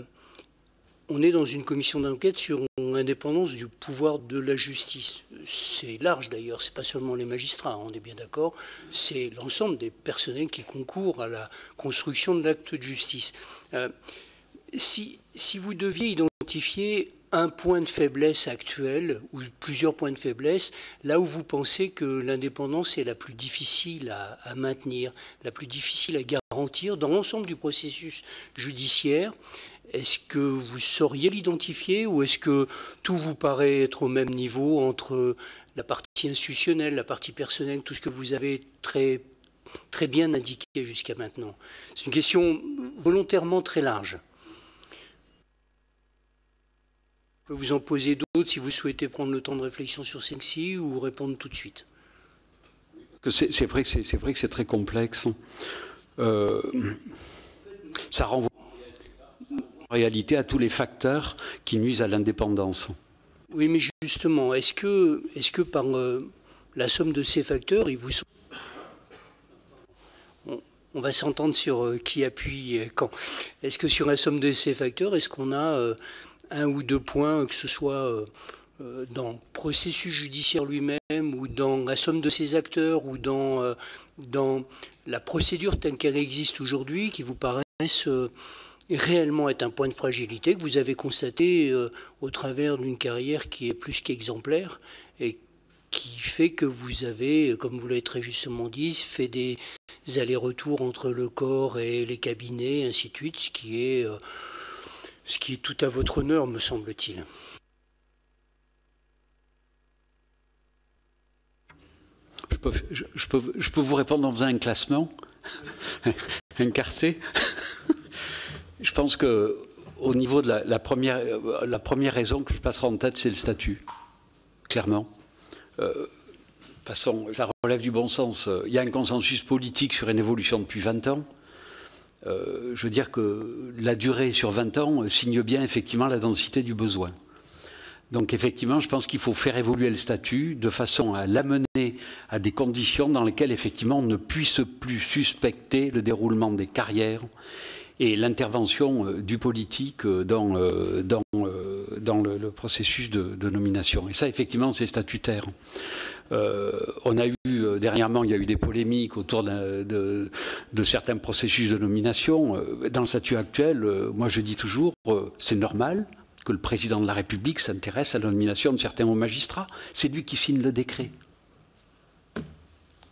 on est dans une commission d'enquête sur l'indépendance du pouvoir de la justice. C'est large d'ailleurs, ce n'est pas seulement les magistrats, on est bien d'accord, c'est l'ensemble des personnels qui concourent à la construction de l'acte de justice. Si vous deviez identifier un point de faiblesse actuel ou plusieurs points de faiblesse, là où vous pensez que l'indépendance est la plus difficile à maintenir, la plus difficile à garantir dans l'ensemble du processus judiciaire, est-ce que vous sauriez l'identifier ou est-ce que tout vous paraît être au même niveau entre la partie institutionnelle, la partie personnelle, tout ce que vous avez très bien indiqué jusqu'à maintenant? C'est une question volontairement très large. Je peux vous en poser d'autres si vous souhaitez prendre le temps de réflexion sur celle-ci ou répondre tout de suite. C'est vrai que c'est très complexe. Ça renvoie en réalité à tous les facteurs qui nuisent à l'indépendance. Oui, mais justement, est-ce que par la somme de ces facteurs, ils vous sont... On va s'entendre sur qui appuie quand. Est-ce que sur la somme de ces facteurs, est-ce qu'on a un ou deux points, que ce soit dans le processus judiciaire lui-même ou dans la somme de ses acteurs ou dans la procédure telle qu'elle existe aujourd'hui, qui vous paraissent réellement être un point de fragilité que vous avez constaté au travers d'une carrière qui est plus qu'exemplaire et qui fait que vous avez, comme vous l'avez très justement dit, fait des allers-retours entre le corps et les cabinets, ainsi de suite, ce qui est tout à votre honneur, me semble-t-il. Je peux vous répondre en faisant un classement, un quartet. Je pense qu'au niveau de la première raison que je passerai en tête, c'est le statut, clairement. De toute façon, ça relève du bon sens. Il y a un consensus politique sur une évolution depuis 20 ans. Je veux dire que la durée sur 20 ans signe bien effectivement la densité du besoin. Donc effectivement, je pense qu'il faut faire évoluer le statut de façon à l'amener à des conditions dans lesquelles effectivement on ne puisse plus suspecter le déroulement des carrières et l'intervention du politique dans le processus de nomination. Et ça, effectivement, c'est statutaire. On a eu, dernièrement, il y a eu des polémiques autour de certains processus de nomination. Dans le statut actuel, moi je dis toujours, c'est normal que le président de la République s'intéresse à la nomination de certains hauts magistrats. C'est lui qui signe le décret.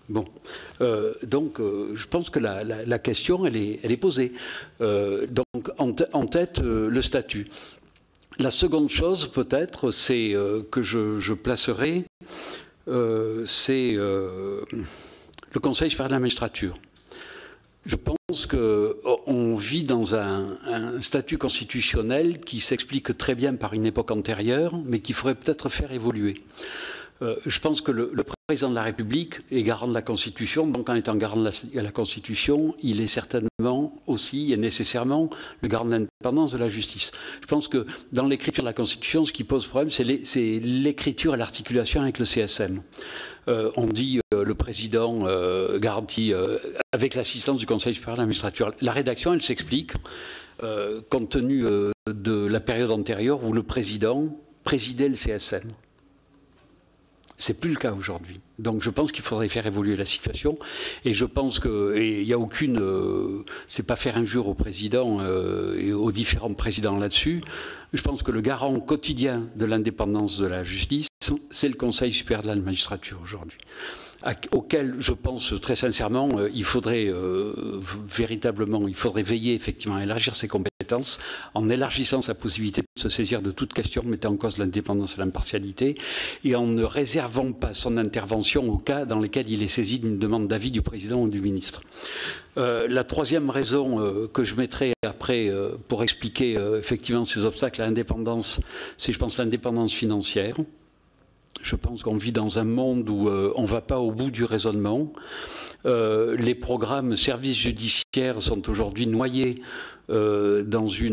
Bon, donc je pense que la question, elle est posée. Donc en tête, le statut. La seconde chose, peut-être, c'est que je placerai, c'est le Conseil supérieur de la magistrature. Je pense qu'on vit dans un statut constitutionnel qui s'explique très bien par une époque antérieure, mais qu'il faudrait peut-être faire évoluer. Je pense que le président de la République est garant de la Constitution, donc en étant garant de la Constitution, il est certainement aussi et nécessairement le garant de l'indépendance de la justice. Je pense que dans l'écriture de la Constitution, ce qui pose problème, c'est l'écriture et l'articulation avec le CSM. On dit le président garantit avec l'assistance du Conseil supérieur de la magistrature. La rédaction, elle s'explique compte tenu de la période antérieure où le président présidait le CSM. C'est plus le cas aujourd'hui. Donc je pense qu'il faudrait faire évoluer la situation. Et je pense qu'il n'y a aucune... c'est pas faire injure au président et aux différents présidents là-dessus. Je pense que le garant quotidien de l'indépendance de la justice, c'est le Conseil supérieur de la magistrature aujourd'hui, auquel je pense très sincèrement il faudrait véritablement, il faudrait veiller effectivement à élargir ses compétences en élargissant sa possibilité de se saisir de toute question mettant en cause l'indépendance et l'impartialité et en ne réservant pas son intervention aux cas dans lesquels il est saisi d'une demande d'avis du président ou du ministre. La troisième raison que je mettrai après pour expliquer effectivement ces obstacles à l'indépendance, c'est je pense l'indépendance financière. Je pense qu'on vit dans un monde où on ne va pas au bout du raisonnement. Les programmes services judiciaires sont aujourd'hui noyés au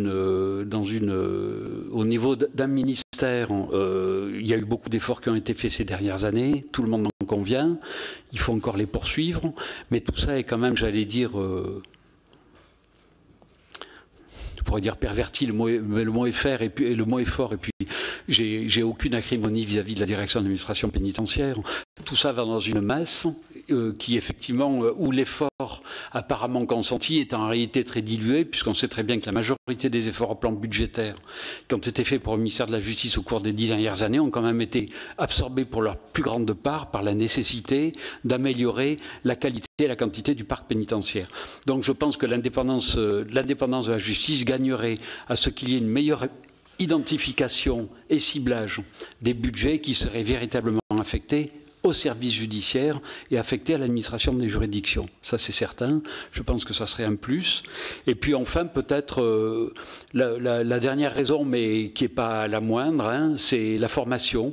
niveau d'un ministère. Il y a eu beaucoup d'efforts qui ont été faits ces dernières années. Tout le monde en convient. Il faut encore les poursuivre. Mais tout ça est quand même, j'allais dire... je pourrais dire perverti, le mot est fort, et puis le mot est fort, et puis j'ai aucune acrimonie vis-à-vis de la direction de l'administration pénitentiaire. Tout ça va dans une masse qui effectivement, où l'effort apparemment consenti est en réalité très dilué, puisqu'on sait très bien que la majorité des efforts au plan budgétaire qui ont été faits pour le ministère de la Justice au cours des 10 dernières années ont quand même été absorbés pour leur plus grande part par la nécessité d'améliorer la qualité et la quantité du parc pénitentiaire. Donc je pense que l'indépendance de la justice gagnerait à ce qu'il y ait une meilleure identification et ciblage des budgets qui seraient véritablement affectés au service judiciaire et affectés à l'administration des juridictions. Ça, c'est certain. Je pense que ça serait un plus. Et puis enfin, peut-être la dernière raison, mais qui n'est pas la moindre, hein, c'est la formation.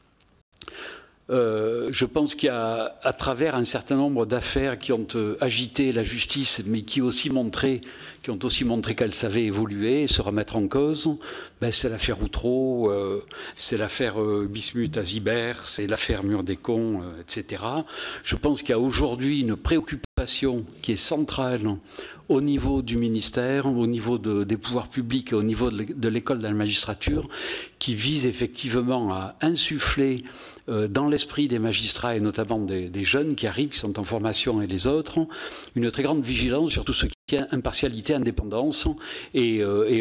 Je pense qu'il y a, à travers un certain nombre d'affaires qui ont agité la justice, mais qui ont aussi montré qu'elle savait évoluer et se remettre en cause, ben c'est l'affaire Outreau, c'est l'affaire Bismuth-Azibert, c'est l'affaire Mur-des-Cons, etc. Je pense qu'il y a aujourd'hui une préoccupation qui est centrale au niveau du ministère, au niveau des pouvoirs publics et au niveau de l'école de la magistrature, qui vise effectivement à insuffler dans l'esprit des magistrats et notamment des jeunes qui arrivent, qui sont en formation et les autres, une très grande vigilance sur tout ce qui est impartialité, indépendance et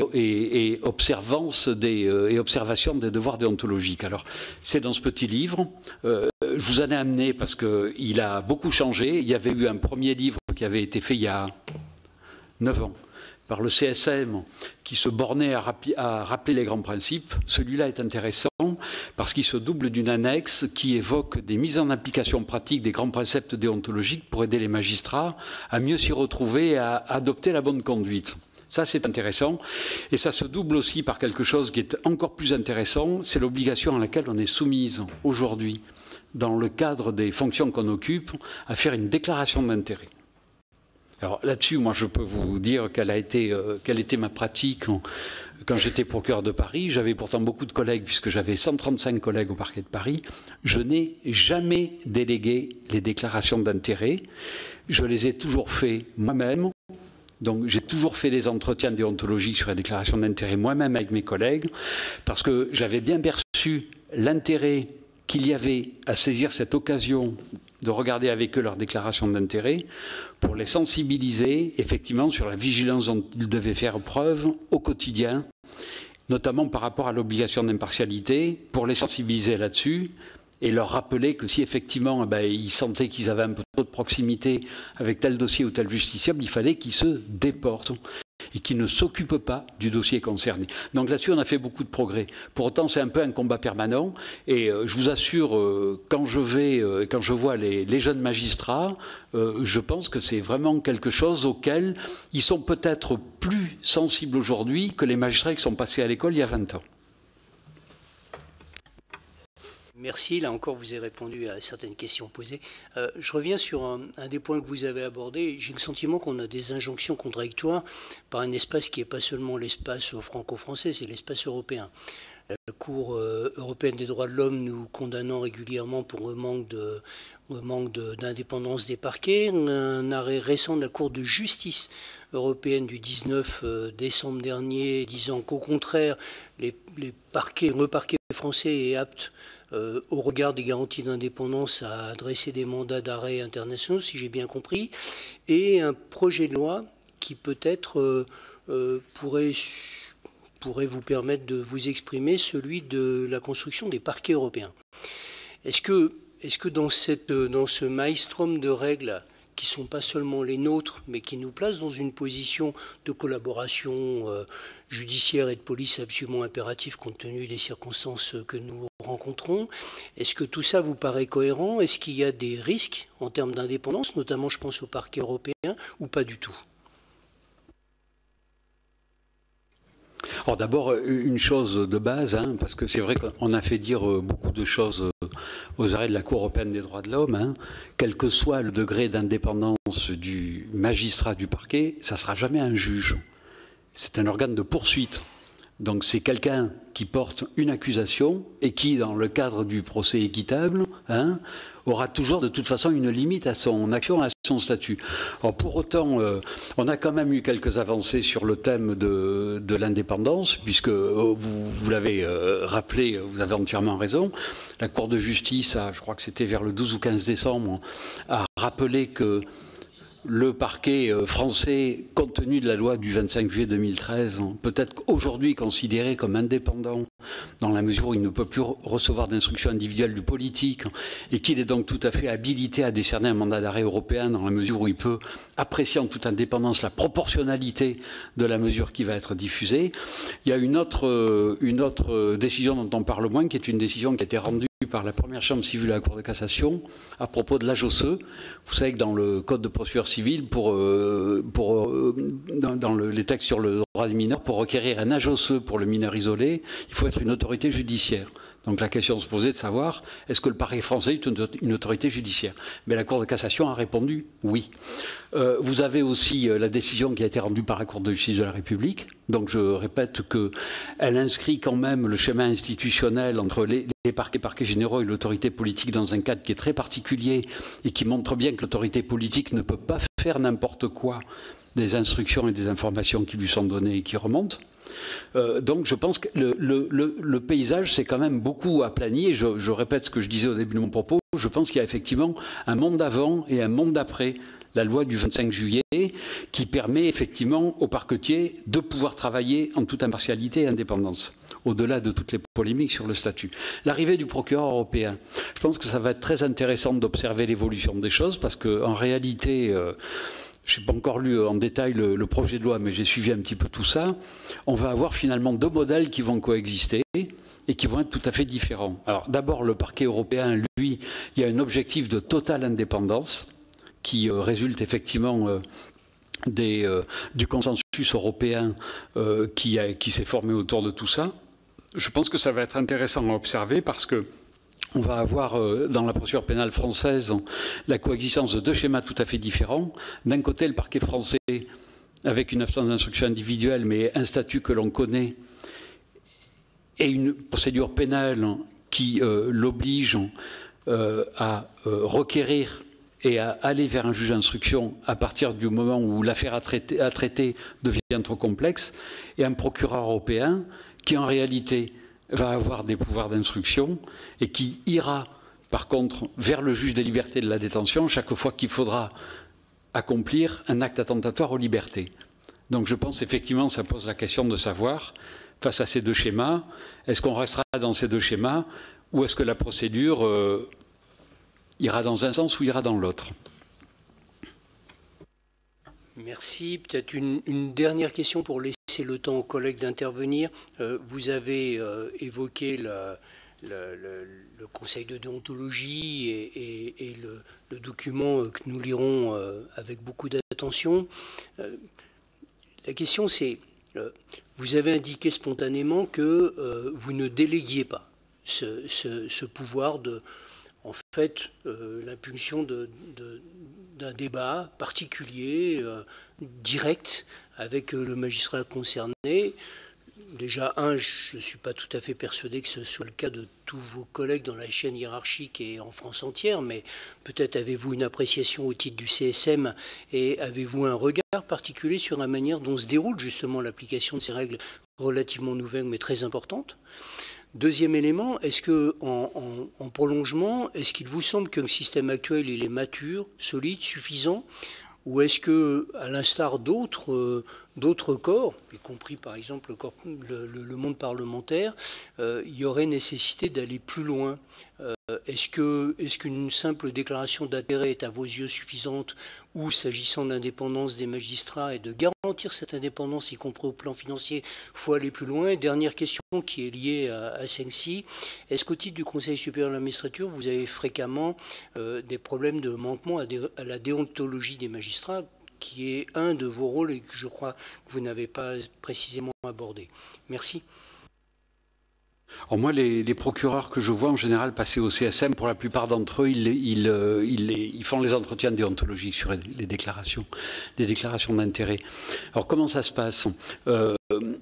observation des devoirs déontologiques. Alors, c'est dans ce petit livre. Je vous en ai amené parce qu'il a beaucoup changé. Il y avait eu un premier livre qui avait été fait il y a 9 ans par le CSM qui se bornait à rappeler les grands principes. Celui-là est intéressant parce qu'il se double d'une annexe qui évoque des mises en application pratiques des grands préceptes déontologiques pour aider les magistrats à mieux s'y retrouver et à adopter la bonne conduite. Ça, c'est intéressant. Et ça se double aussi par quelque chose qui est encore plus intéressant, c'est l'obligation à laquelle on est soumise aujourd'hui, dans le cadre des fonctions qu'on occupe, à faire une déclaration d'intérêt. Alors là-dessus, moi, je peux vous dire quelle était ma pratique quand j'étais procureur de Paris. J'avais pourtant beaucoup de collègues, puisque j'avais 135 collègues au parquet de Paris. Je n'ai jamais délégué les déclarations d'intérêt. Je les ai toujours fait moi-même. Donc j'ai toujours fait les entretiens déontologiques sur la déclaration d'intérêt moi-même avec mes collègues, parce que j'avais bien perçu l'intérêt qu'il y avait à saisir cette occasion de regarder avec eux leur déclaration d'intérêt pour les sensibiliser effectivement sur la vigilance dont ils devaient faire preuve au quotidien, notamment par rapport à l'obligation d'impartialité, pour les sensibiliser là-dessus et leur rappeler que si effectivement ils sentaient qu'ils avaient un peu trop de proximité avec tel dossier ou tel justiciable, il fallait qu'ils se déportent et qu'ils ne s'occupent pas du dossier concerné. Donc là-dessus, on a fait beaucoup de progrès. Pour autant, c'est un peu un combat permanent. Et je vous assure, quand je vois les jeunes magistrats, je pense que c'est vraiment quelque chose auquel ils sont peut-être plus sensibles aujourd'hui que les magistrats qui sont passés à l'école il y a 20 ans. Merci. Là encore, vous avez répondu à certaines questions posées. Je reviens sur un des points que vous avez abordé. J'ai le sentiment qu'on a des injonctions contradictoires par un espace qui n'est pas seulement l'espace franco-français, c'est l'espace européen. La Cour européenne des droits de l'homme nous condamnant régulièrement pour le manque d'indépendance des parquets. Un arrêt récent de la Cour de justice européenne du 19 décembre dernier disant qu'au contraire, le parquet français est apte au regard des garanties d'indépendance à adresser des mandats d'arrêt internationaux, si j'ai bien compris, et un projet de loi qui peut-être pourrait vous permettre de vous exprimer, celui de la construction des parquets européens. Est-ce que dans ce maelstrom de règles qui ne sont pas seulement les nôtres, mais qui nous placent dans une position de collaboration judiciaire et de police absolument impérative compte tenu des circonstances que nous rencontrons, est-ce que tout ça vous paraît cohérent? Est-ce qu'il y a des risques en termes d'indépendance, notamment je pense au parquet européen, ou pas du tout? Alors d'abord, une chose de base, parce que c'est vrai qu'on a fait dire beaucoup de choses aux arrêts de la Cour européenne des droits de l'homme, quel que soit le degré d'indépendance du magistrat du parquet, ça ne sera jamais un juge. C'est un organe de poursuite. Donc c'est quelqu'un qui porte une accusation et qui, dans le cadre du procès équitable, aura toujours de toute façon une limite à son action, à son statut. Alors, pour autant, on a quand même eu quelques avancées sur le thème de l'indépendance, puisque vous l'avez rappelé, vous avez entièrement raison. La Cour de justice, je crois que c'était vers le 12 ou 15 décembre, a rappelé que le parquet français, compte tenu de la loi du 25 juillet 2013, peut être aujourd'hui considéré comme indépendant dans la mesure où il ne peut plus recevoir d'instructions individuelles du politique et qu'il est donc tout à fait habilité à décerner un mandat d'arrêt européen dans la mesure où il peut apprécier en toute indépendance la proportionnalité de la mesure qui va être diffusée. Il y a une autre décision dont on parle moins, qui est une décision qui a été rendue par la première chambre civile de la Cour de cassation à propos de l'âge osseux. Vous savez que dans le Code de procédure civile, dans les textes sur le droit des mineurs, pour requérir un âge osseux pour le mineur isolé, il faut être une autorité judiciaire. Donc la question se posait de savoir, est-ce que le parquet français est une autorité judiciaire? Mais la Cour de cassation a répondu oui. Vous avez aussi la décision qui a été rendue par la Cour de justice de la République. Donc je répète qu'elle inscrit quand même le schéma institutionnel entre les parquets généraux et l'autorité politique dans un cadre qui est très particulier et qui montre bien que l'autorité politique ne peut pas faire n'importe quoi des instructions et des informations qui lui sont données et qui remontent. Donc je pense que le paysage s'est quand même beaucoup aplani, et je répète ce que je disais au début de mon propos, je pense qu'il y a effectivement un monde d'avant et un monde d'après la loi du 25 juillet qui permet effectivement aux parquetiers de pouvoir travailler en toute impartialité et indépendance, au-delà de toutes les polémiques sur le statut. L'arrivée du procureur européen, je pense que ça va être très intéressant d'observer l'évolution des choses, parce qu'en réalité, je n'ai pas encore lu en détail le projet de loi, mais j'ai suivi un petit peu tout ça. On va avoir finalement deux modèles qui vont coexister et qui vont être tout à fait différents. Alors d'abord, le parquet européen, lui, il y a un objectif de totale indépendance qui résulte effectivement du consensus européen qui s'est formé autour de tout ça. Je pense que ça va être intéressant à observer parce que on va avoir dans la procédure pénale française la coexistence de deux schémas tout à fait différents. D'un côté, le parquet français avec une absence d'instruction individuelle, mais un statut que l'on connaît, et une procédure pénale qui l'oblige à requérir et à aller vers un juge d'instruction à partir du moment où l'affaire à traiter devient trop complexe, et un procureur européen qui en réalité va avoir des pouvoirs d'instruction et qui ira par contre vers le juge des libertés et de la détention chaque fois qu'il faudra accomplir un acte attentatoire aux libertés. Donc je pense effectivement que ça pose la question de savoir, face à ces deux schémas, est-ce qu'on restera dans ces deux schémas ou est-ce que la procédure ira dans un sens ou ira dans l'autre? Merci. Peut-être une dernière question pour laisser le temps aux collègues d'intervenir. Vous avez évoqué le conseil de déontologie et le document que nous lirons avec beaucoup d'attention. La question c'est, vous avez indiqué spontanément que vous ne déléguiez pas ce pouvoir de, en fait, l'impulsion d'un débat particulier, direct, avec le magistrat concerné. Déjà, je ne suis pas tout à fait persuadé que ce soit le cas de tous vos collègues dans la chaîne hiérarchique et en France entière, mais peut-être avez-vous une appréciation au titre du CSM et avez-vous un regard particulier sur la manière dont se déroule justement l'application de ces règles relativement nouvelles mais très importantes. Deuxième élément, est-ce que en prolongement, est-ce qu'il vous semble que le système actuel il est mature, solide, suffisant, ou est-ce que, à l'instar d'autres corps, y compris par exemple le monde parlementaire, il y aurait nécessité d'aller plus loin? Est-ce qu'une simple déclaration d'intérêt est à vos yeux suffisante, ou s'agissant de l'indépendance des magistrats et de garantir cette indépendance, y compris au plan financier, il faut aller plus loin? Et dernière question qui est liée à celle-ci, est-ce qu'au titre du Conseil supérieur de la magistrature, vous avez fréquemment des problèmes de manquement à la déontologie des magistrats, qui est un de vos rôles et que je crois que vous n'avez pas précisément abordé? Merci. Alors moi, les procureurs que je vois en général passer au CSM, pour la plupart d'entre eux, ils font les entretiens déontologiques sur les déclarations d'intérêt. Alors comment ça se passe? Je ne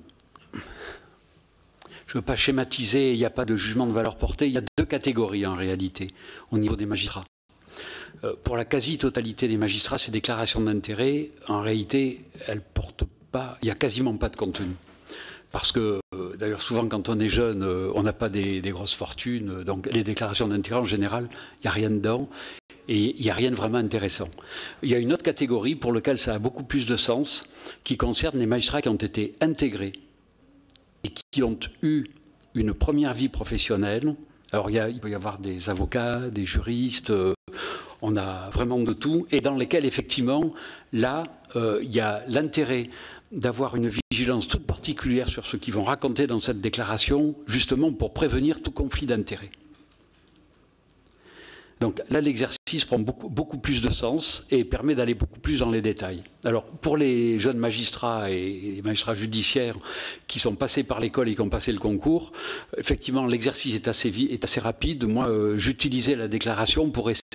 veux pas schématiser, il n'y a pas de jugement de valeur portée. Il y a deux catégories en réalité au niveau des magistrats. Pour la quasi-totalité des magistrats, ces déclarations d'intérêt, en réalité, elles portent pas, il n'y a quasiment pas de contenu. Parce que, d'ailleurs, souvent, quand on est jeune, on n'a pas des grosses fortunes. Donc, les déclarations d'intérêt, en général, il n'y a rien dedans. Et il n'y a rien de vraiment intéressant. Il y a une autre catégorie pour laquelle ça a beaucoup plus de sens, qui concerne les magistrats qui ont été intégrés et qui ont eu une première vie professionnelle. Alors, il peut y avoir des avocats, des juristes, on a vraiment de tout, et dans lesquels, effectivement, là, il y a l'intérêt d'avoir une vigilance toute particulière sur ce qu'ils vont raconter dans cette déclaration, justement pour prévenir tout conflit d'intérêts. Donc là, l'exercice prend beaucoup plus de sens et permet d'aller beaucoup plus dans les détails. Alors, pour les jeunes magistrats et les magistrats judiciaires qui sont passés par l'école et qui ont passé le concours, effectivement, l'exercice est assez rapide. Moi, j'utilisais la déclaration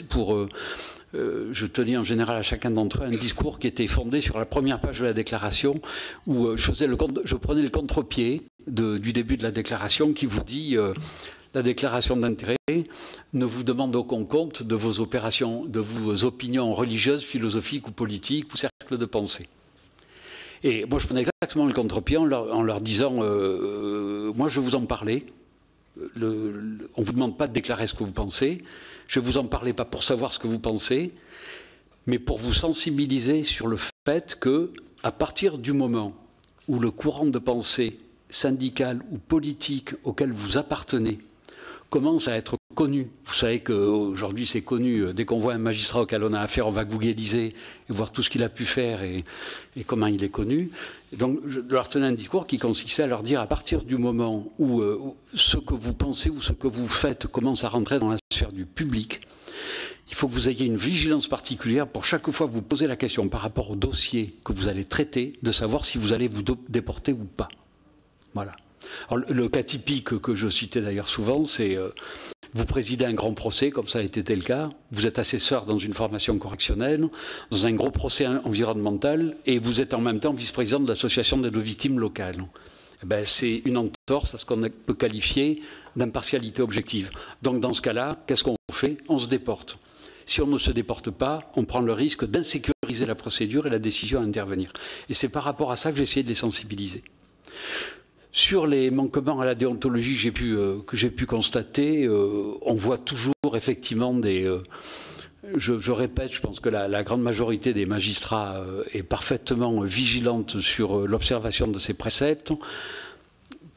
je tenais en général à chacun d'entre eux un discours qui était fondé sur la première page de la déclaration, où je prenais le contre-pied du début de la déclaration qui vous dit la déclaration d'intérêt ne vous demande aucun compte de vos opinions religieuses, philosophiques ou politiques ou cercles de pensée. Et moi je prenais exactement le contre-pied en leur disant moi je vais vous en parler. On ne vous demande pas de déclarer ce que vous pensez. Je ne vous en parlais pas pour savoir ce que vous pensez, mais pour vous sensibiliser sur le fait que, à partir du moment où le courant de pensée syndical ou politique auquel vous appartenez commence à être connu, vous savez qu'aujourd'hui c'est connu, dès qu'on voit un magistrat auquel on a affaire, on va googliser et voir tout ce qu'il a pu faire et comment il est connu. Et donc je leur tenais un discours qui consistait à leur dire, à partir du moment où ce que vous pensez ou ce que vous faites commence à rentrer dans la sphère du public, il faut que vous ayez une vigilance particulière pour chaque fois que vous posez la question par rapport au dossier que vous allez traiter, de savoir si vous allez vous déporter ou pas. Voilà. Alors, le cas typique que je citais d'ailleurs souvent, c'est vous présidez un grand procès, comme ça a été le cas, vous êtes assesseur dans une formation correctionnelle, dans un gros procès environnemental, et vous êtes en même temps vice-président de l'association d'aide aux victimes locales. Eh ben, c'est une entorse à ce qu'on peut qualifier d'impartialité objective. Donc dans ce cas-là, qu'est-ce qu'on fait? On se déporte. Si on ne se déporte pas, on prend le risque d'insécuriser la procédure et la décision à intervenir. Et c'est par rapport à ça que j'ai essayé de les sensibiliser. Sur les manquements à la déontologie que j'ai pu constater, on voit toujours effectivement je répète, je pense que la grande majorité des magistrats est parfaitement vigilante sur l'observation de ces préceptes.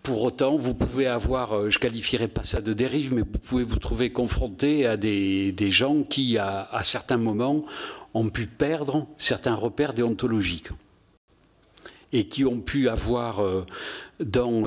Pour autant, vous pouvez avoir, je ne qualifierais pas ça de dérive, mais vous pouvez vous trouver confronté à des gens qui, à certains moments, ont pu perdre certains repères déontologiques et qui ont pu avoir dans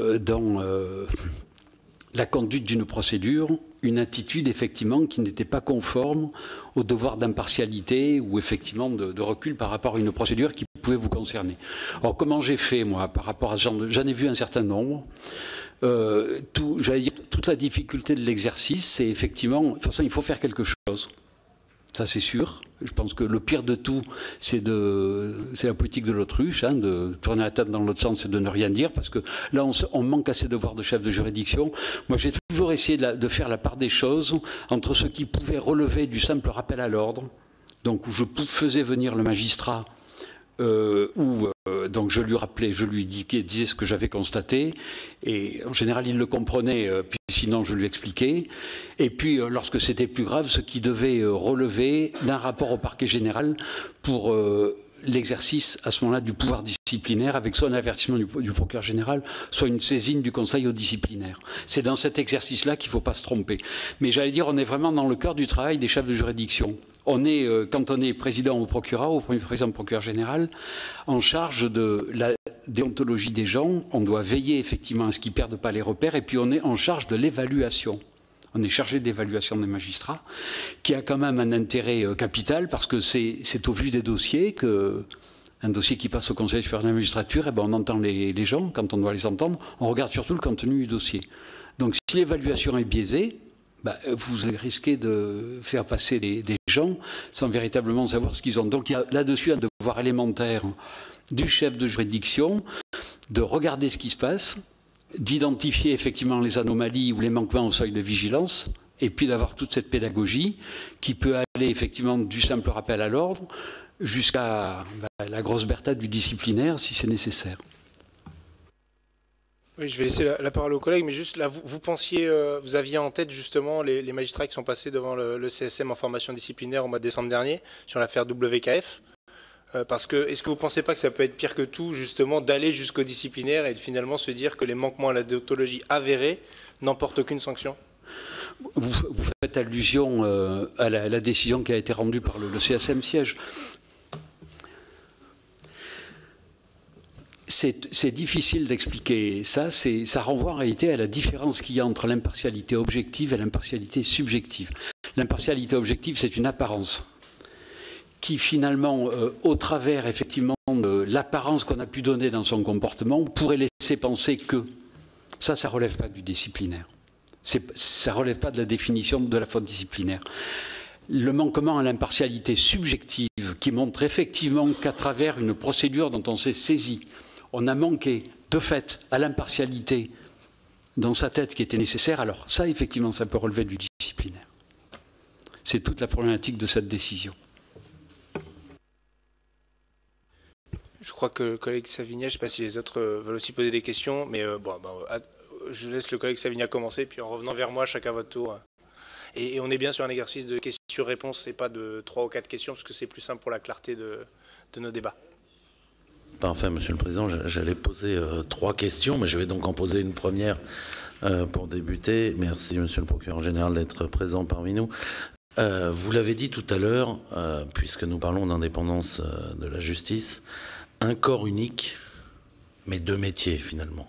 la conduite d'une procédure une attitude effectivement qui n'était pas conforme au devoir d'impartialité ou effectivement de recul par rapport à une procédure qui pouvait vous concerner. Alors comment j'ai fait moi par rapport à ce genre de... J'en ai vu un certain nombre. J'allais dire, toute la difficulté de l'exercice, c'est effectivement, de toute façon il faut faire quelque chose. Ça c'est sûr. Je pense que le pire de tout, c'est la politique de l'autruche, hein, de tourner la tête dans l'autre sens et de ne rien dire, parce que là on manque à ses devoirs de chef de juridiction. Moi j'ai toujours essayé de faire la part des choses entre ce qui pouvait relever du simple rappel à l'ordre, donc où je faisais venir le magistrat, donc je lui rappelais, je lui disais ce que j'avais constaté, et en général il le comprenait, puis sinon je lui expliquais, et puis lorsque c'était plus grave, ce qui devait relever d'un rapport au parquet général pour l'exercice à ce moment-là du pouvoir disciplinaire, avec soit un avertissement du procureur général, soit une saisine du conseil au disciplinaire. C'est dans cet exercice-là qu'il ne faut pas se tromper. Mais j'allais dire, on est vraiment dans le cœur du travail des chefs de juridiction. On est, quand on est président ou procureur, ou premier président ou procureur général, en charge de la déontologie des gens. On doit veiller effectivement à ce qu'ils ne perdent pas les repères, et puis on est en charge de l'évaluation. On est chargé de l'évaluation des magistrats, qui a quand même un intérêt capital, parce que c'est au vu des dossiers que... Un dossier qui passe au Conseil supérieur de la magistrature, eh ben on entend les gens, quand on doit les entendre, on regarde surtout le contenu du dossier. Donc si l'évaluation est biaisée, bah, vous risquez de faire passer des gens sans véritablement savoir ce qu'ils ont. Donc il y a là-dessus un devoir élémentaire du chef de juridiction de regarder ce qui se passe, d'identifier effectivement les anomalies ou les manquements au seuil de vigilance, et puis d'avoir toute cette pédagogie qui peut aller effectivement du simple rappel à l'ordre jusqu'à la grosse bertade du disciplinaire si c'est nécessaire. Oui, je vais laisser la parole aux collègues, mais juste là, vous pensiez, vous aviez en tête justement les magistrats qui sont passés devant le CSM en formation disciplinaire au mois de décembre dernier sur l'affaire WKF. Parce que, est-ce que vous ne pensez pas que ça peut être pire que tout, justement, d'aller jusqu'au disciplinaire et de finalement se dire que les manquements à la déontologie avérés n'emportent aucune sanction ? Vous faites allusion à la décision qui a été rendue par le CSM siège. C'est difficile d'expliquer ça. Ça renvoie en réalité à la différence qu'il y a entre l'impartialité objective et l'impartialité subjective. L'impartialité objective, c'est une apparence qui finalement, au travers effectivement de l'apparence qu'on a pu donner dans son comportement, pourrait laisser penser que ça ne relève pas du disciplinaire. Ça ne relève pas de la définition de la faute disciplinaire. Le manquement à l'impartialité subjective qui montre effectivement qu'à travers une procédure dont on s'est saisi, on a manqué de fait à l'impartialité dans sa tête qui était nécessaire, alors ça effectivement ça peut relever du disciplinaire. C'est toute la problématique de cette décision. Je crois que le collègue Savigna, je ne sais pas si les autres veulent aussi poser des questions, mais je laisse le collègue Savigna commencer, puis en revenant vers moi, chacun à votre tour. Et on est bien sur un exercice de questions-réponses et pas de 3 ou 4 questions, parce que c'est plus simple pour la clarté de nos débats. Parfait, Monsieur le Président. J'allais poser 3 questions, mais je vais donc en poser une première pour débuter. Merci, Monsieur le Procureur Général, d'être présent parmi nous. Vous l'avez dit tout à l'heure, puisque nous parlons d'indépendance de la justice, un corps unique, mais 2 métiers finalement.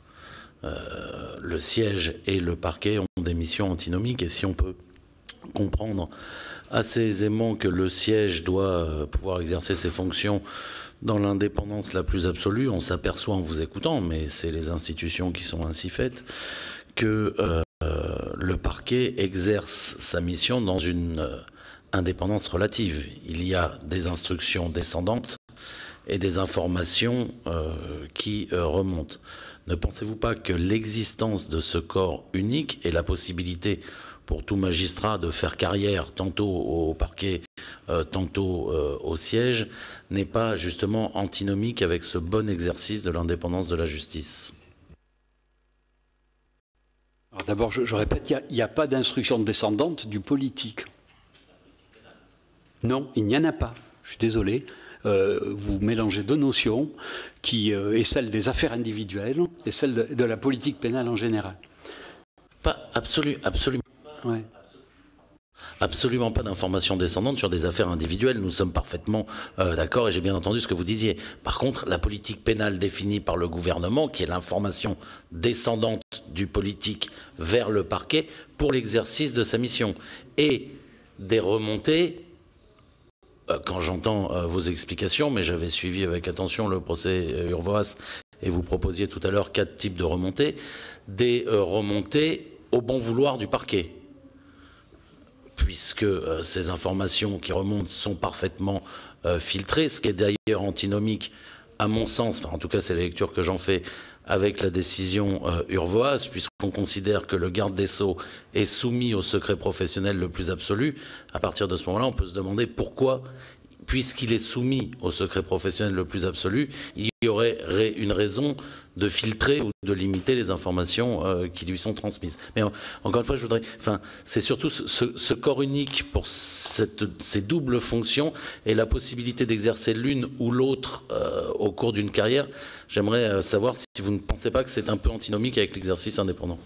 Le siège et le parquet ont des missions antinomiques, et si on peut comprendre assez aisément que le siège doit pouvoir exercer ses fonctions dans l'indépendance la plus absolue, on s'aperçoit en vous écoutant, mais c'est les institutions qui sont ainsi faites, que le parquet exerce sa mission dans une indépendance relative. Il y a des instructions descendantes et des informations qui remontent. Ne pensez-vous pas que l'existence de ce corps unique et la possibilité pour tout magistrat de faire carrière tantôt au parquet, tantôt au siège, n'est pas justement antinomique avec ce bon exercice de l'indépendance de la justice? D'abord, je répète, il n'y a pas d'instruction descendante du politique. Non, il n'y en a pas. Je suis désolé. vous mélangez deux notions qui est celle des affaires individuelles et celle de la politique pénale en général. Pas absolument. Ouais. Absolument pas d'informations descendantes sur des affaires individuelles. Nous sommes parfaitement d'accord et j'ai bien entendu ce que vous disiez. Par contre, la politique pénale définie par le gouvernement, qui est l'information descendante du politique vers le parquet pour l'exercice de sa mission. Et des remontées, quand j'entends vos explications, mais j'avais suivi avec attention le procès Urvoas et vous proposiez tout à l'heure 4 types de remontées, des remontées au bon vouloir du parquet. Puisque ces informations qui remontent sont parfaitement filtrées, ce qui est d'ailleurs antinomique, à mon sens, enfin en tout cas c'est la lecture que j'en fais, avec la décision Urvoas, puisqu'on considère que le garde des Sceaux est soumis au secret professionnel le plus absolu. À partir de ce moment-là, on peut se demander pourquoi, puisqu'il est soumis au secret professionnel le plus absolu, il y aurait une raison de filtrer ou de limiter les informations qui lui sont transmises. Mais encore une fois, je voudrais... Enfin, c'est surtout ce corps unique pour ces doubles fonctions et la possibilité d'exercer l'une ou l'autre au cours d'une carrière. J'aimerais savoir si vous ne pensez pas que c'est un peu antinomique avec l'exercice indépendant.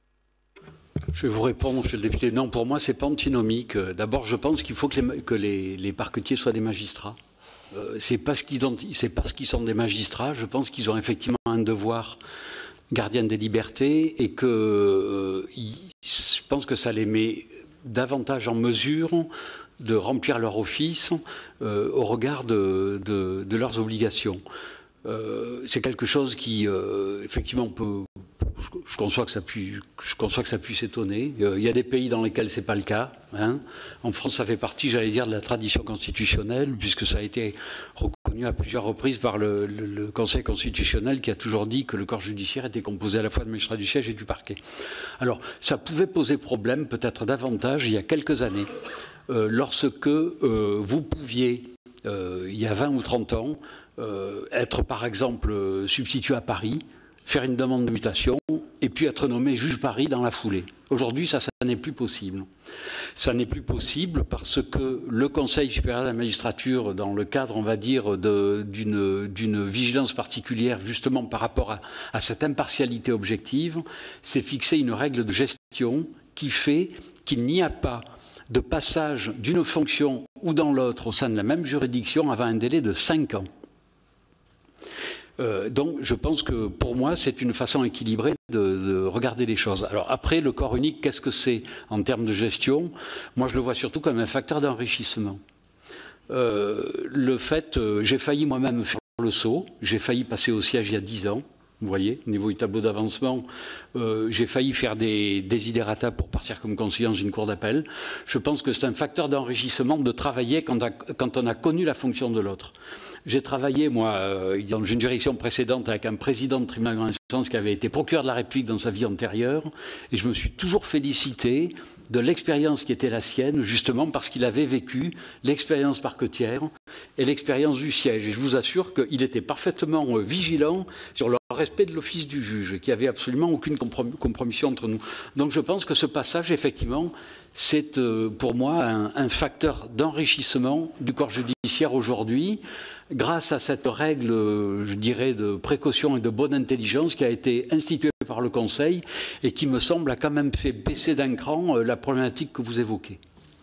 Je vais vous répondre, monsieur le député. Non, pour moi, ce n'est pas antinomique. D'abord, je pense qu'il faut que les parquetiers soient des magistrats. C'est parce qu'ils sont des magistrats, je pense qu'ils ont effectivement un devoir gardien des libertés et que je pense que ça les met davantage en mesure de remplir leur office au regard de leurs obligations. C'est quelque chose qui, effectivement, je conçois que ça puisse étonner. Il y a des pays dans lesquels ce n'est pas le cas. Hein. En France, ça fait partie, j'allais dire, de la tradition constitutionnelle, puisque ça a été reconnu à plusieurs reprises par le Conseil constitutionnel, qui a toujours dit que le corps judiciaire était composé à la fois de magistrats du siège et du parquet. Alors, ça pouvait poser problème, peut-être davantage, il y a quelques années, lorsque vous pouviez, il y a 20 ou 30 ans, être par exemple substitut à Paris, faire une demande de mutation et puis être nommé juge Paris dans la foulée. Aujourd'hui, ça n'est plus possible. Ça n'est plus possible parce que le Conseil supérieur de la magistrature, dans le cadre, on va dire, d'une vigilance particulière, justement par rapport à cette impartialité objective, s'est fixé une règle de gestion qui fait qu'il n'y a pas de passage d'une fonction ou dans l'autre au sein de la même juridiction avant un délai de 5 ans. Donc je pense que pour moi c'est une façon équilibrée de regarder les choses. Alors après le corps unique, qu'est-ce que c'est en termes de gestion? Moi je le vois surtout comme un facteur d'enrichissement. Le fait, j'ai failli moi-même faire le saut, j'ai failli passer au siège il y a 10 ans. Vous voyez, au niveau du tableau d'avancement, j'ai failli faire des desiderata pour partir comme conseiller dans une cour d'appel. Je pense que c'est un facteur d'enrichissement de travailler quand on a connu la fonction de l'autre. J'ai travaillé, moi, dans une direction précédente avec un président de tribunal de grande instance qui avait été procureur de la République dans sa vie antérieure, et je me suis toujours félicité de l'expérience qui était la sienne, justement parce qu'il avait vécu l'expérience parquetière et l'expérience du siège. Et je vous assure qu'il était parfaitement vigilant sur le respect de l'office du juge, qu'il n'y avait absolument aucune compromission entre nous. Donc je pense que ce passage, effectivement, c'est pour moi un facteur d'enrichissement du corps judiciaire aujourd'hui, grâce à cette règle, je dirais, de précaution et de bonne intelligence qui a été instituée par le Conseil et qui me semble a quand même fait baisser d'un cran la problématique que vous évoquez.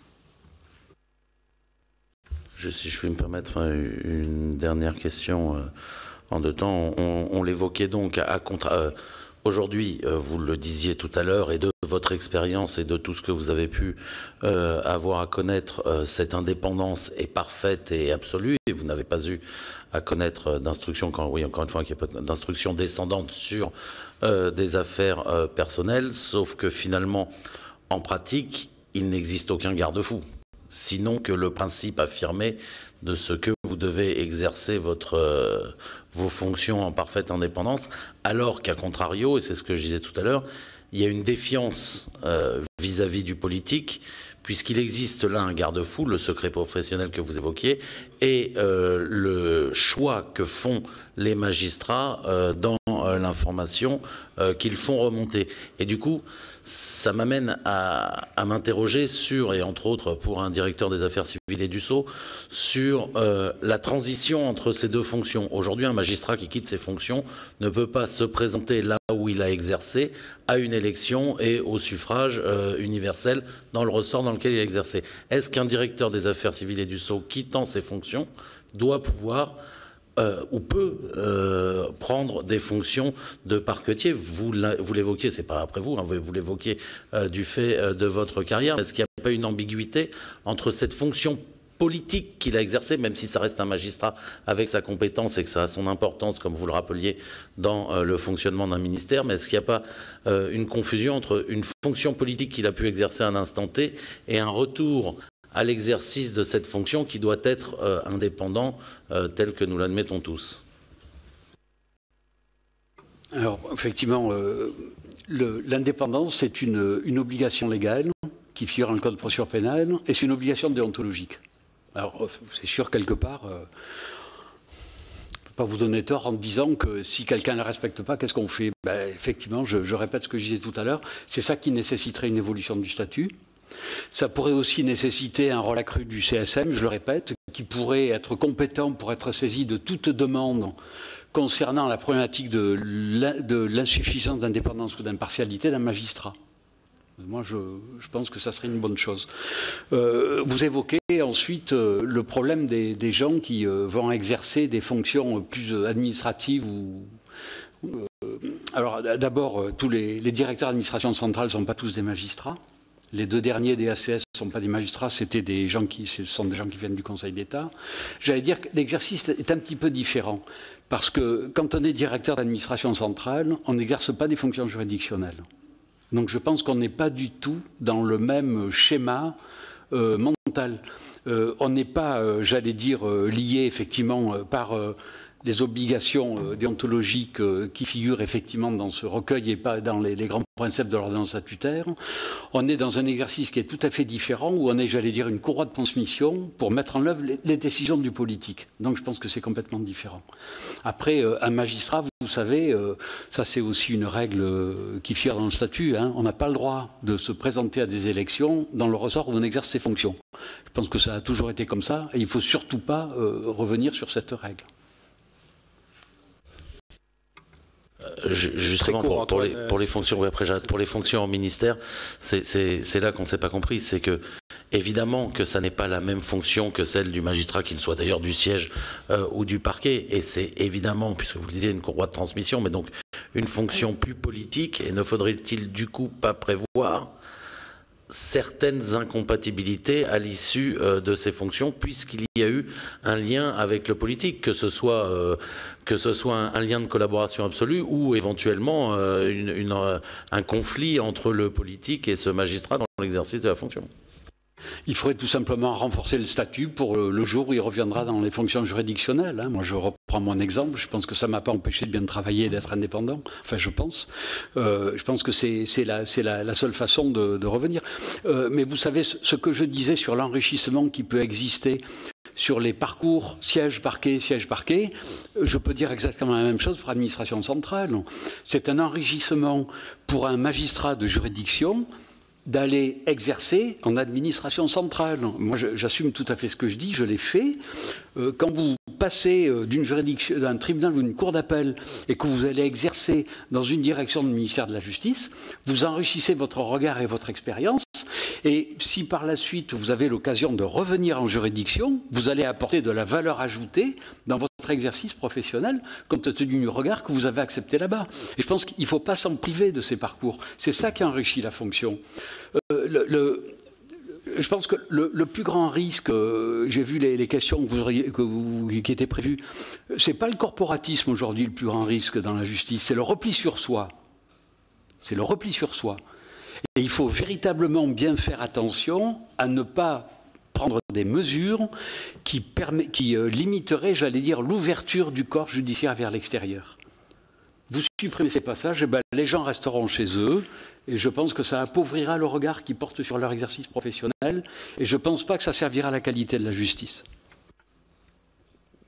Si je puis me permettre une dernière question en 2 temps. On l'évoquait donc aujourd'hui, vous le disiez tout à l'heure, et de votre expérience et de tout ce que vous avez pu avoir à connaître, cette indépendance est parfaite et absolue, et vous n'avez pas eu à connaître d'instruction, oui, encore une fois, qu'il n'y a pas d'instruction descendante sur des affaires personnelles, sauf que finalement, en pratique, il n'existe aucun garde-fou, sinon que le principe affirmé de ce que vous devez exercer vos fonctions en parfaite indépendance, alors qu'à contrario, et c'est ce que je disais tout à l'heure, il y a une défiance vis-à-vis du politique, puisqu'il existe là un garde-fou, le secret professionnel que vous évoquiez, et le choix que font les magistrats dans l'information qu'ils font remonter. Et du coup, ça m'amène à m'interroger sur, et entre autres pour un directeur des affaires civiles et du Sceau, sur la transition entre ces deux fonctions. Aujourd'hui, un magistrat qui quitte ses fonctions ne peut pas se présenter là où il a exercé à une élection et au suffrage universel dans le ressort dans lequel il a exercé. Est-ce qu'un directeur des affaires civiles et du Sceau quittant ses fonctions doit pouvoir ou peut prendre des fonctions de parquetier? Vous l'évoquiez, c'est pas après vous, hein, vous l'évoquiez du fait de votre carrière. Est-ce qu'il n'y a pas une ambiguïté entre cette fonction politique qu'il a exercée, même si ça reste un magistrat avec sa compétence et que ça a son importance, comme vous le rappeliez, dans le fonctionnement d'un ministère, mais est-ce qu'il n'y a pas une confusion entre une fonction politique qu'il a pu exercer à un instant T et un retour à l'exercice de cette fonction qui doit être indépendant tel que nous l'admettons tous? Alors, effectivement, l'indépendance, c'est une obligation légale qui figure dans le Code de procédure pénale et c'est une obligation déontologique. Alors, c'est sûr, quelque part, je ne peux pas vous donner tort en disant que si quelqu'un ne la respecte pas, qu'est-ce qu'on fait? Ben, effectivement, je répète ce que je disais tout à l'heure, c'est ça qui nécessiterait une évolution du statut. Ça pourrait aussi nécessiter un rôle accru du CSM, je le répète, qui pourrait être compétent pour être saisi de toute demande concernant la problématique de l'insuffisance d'indépendance ou d'impartialité d'un magistrat. Moi, je pense que ça serait une bonne chose. Vous évoquez ensuite le problème des gens qui vont exercer des fonctions plus administratives alors d'abord, tous les directeurs d'administration centrale ne sont pas tous des magistrats. Les deux derniers des ACS ne sont pas des magistrats, ce sont des gens qui viennent du Conseil d'État. J'allais dire que l'exercice est un petit peu différent. Parce que quand on est directeur d'administration centrale, on n'exerce pas des fonctions juridictionnelles. Donc je pense qu'on n'est pas du tout dans le même schéma mental. On n'est pas, j'allais dire, lié effectivement par des obligations déontologiques qui figurent effectivement dans ce recueil et pas dans les grands principes de l'ordonnance statutaire. On est dans un exercice qui est tout à fait différent, où on est, j'allais dire, une courroie de transmission pour mettre en œuvre les décisions du politique. Donc je pense que c'est complètement différent. Après, un magistrat, vous savez, ça c'est aussi une règle qui figure dans le statut, hein, on n'a pas le droit de se présenter à des élections dans le ressort où on exerce ses fonctions. Je pense que ça a toujours été comme ça, et il ne faut surtout pas revenir sur cette règle. Justement, pour les fonctions, oui, après, pour les fonctions au ministère, c'est là qu'on ne s'est pas compris. C'est que, évidemment, que ça n'est pas la même fonction que celle du magistrat, qu'il soit d'ailleurs du siège ou du parquet. Et c'est évidemment, puisque vous le disiez, une courroie de transmission, mais donc une fonction plus politique. Et ne faudrait-il du coup pas prévoir certaines incompatibilités à l'issue de ces fonctions, puisqu'il y a eu un lien avec le politique, que ce soit un lien de collaboration absolue ou éventuellement un conflit entre le politique et ce magistrat dans l'exercice de la fonction. Il faudrait tout simplement renforcer le statut pour le jour où il reviendra dans les fonctions juridictionnelles. Hein. Moi, je reprends mon exemple. Je pense que ça ne m'a pas empêché de bien travailler et d'être indépendant. Enfin, je pense. Je pense que c'est la seule façon de revenir. Mais vous savez, ce que je disais sur l'enrichissement qui peut exister sur les parcours siège-parquet, siège-parquet, je peux dire exactement la même chose pour l'administration centrale. C'est un enrichissement pour un magistrat de juridiction d'aller exercer en administration centrale. Moi, j'assume tout à fait ce que je dis, je l'ai fait. Quand vous passez d'une juridiction, d'un tribunal ou d'une cour d'appel et que vous allez exercer dans une direction du ministère de la Justice, vous enrichissez votre regard et votre expérience. Et si par la suite vous avez l'occasion de revenir en juridiction, vous allez apporter de la valeur ajoutée dans votre exercice professionnel compte tenu du regard que vous avez accepté là-bas. Et je pense qu'il ne faut pas s'en priver de ces parcours. C'est ça qui enrichit la fonction. Je pense que le plus grand risque, j'ai vu les questions qui étaient prévues, ce n'est pas le corporatisme aujourd'hui le plus grand risque dans la justice, c'est le repli sur soi. C'est le repli sur soi. Et il faut véritablement bien faire attention à ne pas prendre des mesures qui limiteraient, j'allais dire, l'ouverture du corps judiciaire vers l'extérieur. Vous supprimez ces passages, et ben, les gens resteront chez eux, et je pense que ça appauvrira le regard qu'ils portent sur leur exercice professionnel, et je ne pense pas que ça servira à la qualité de la justice.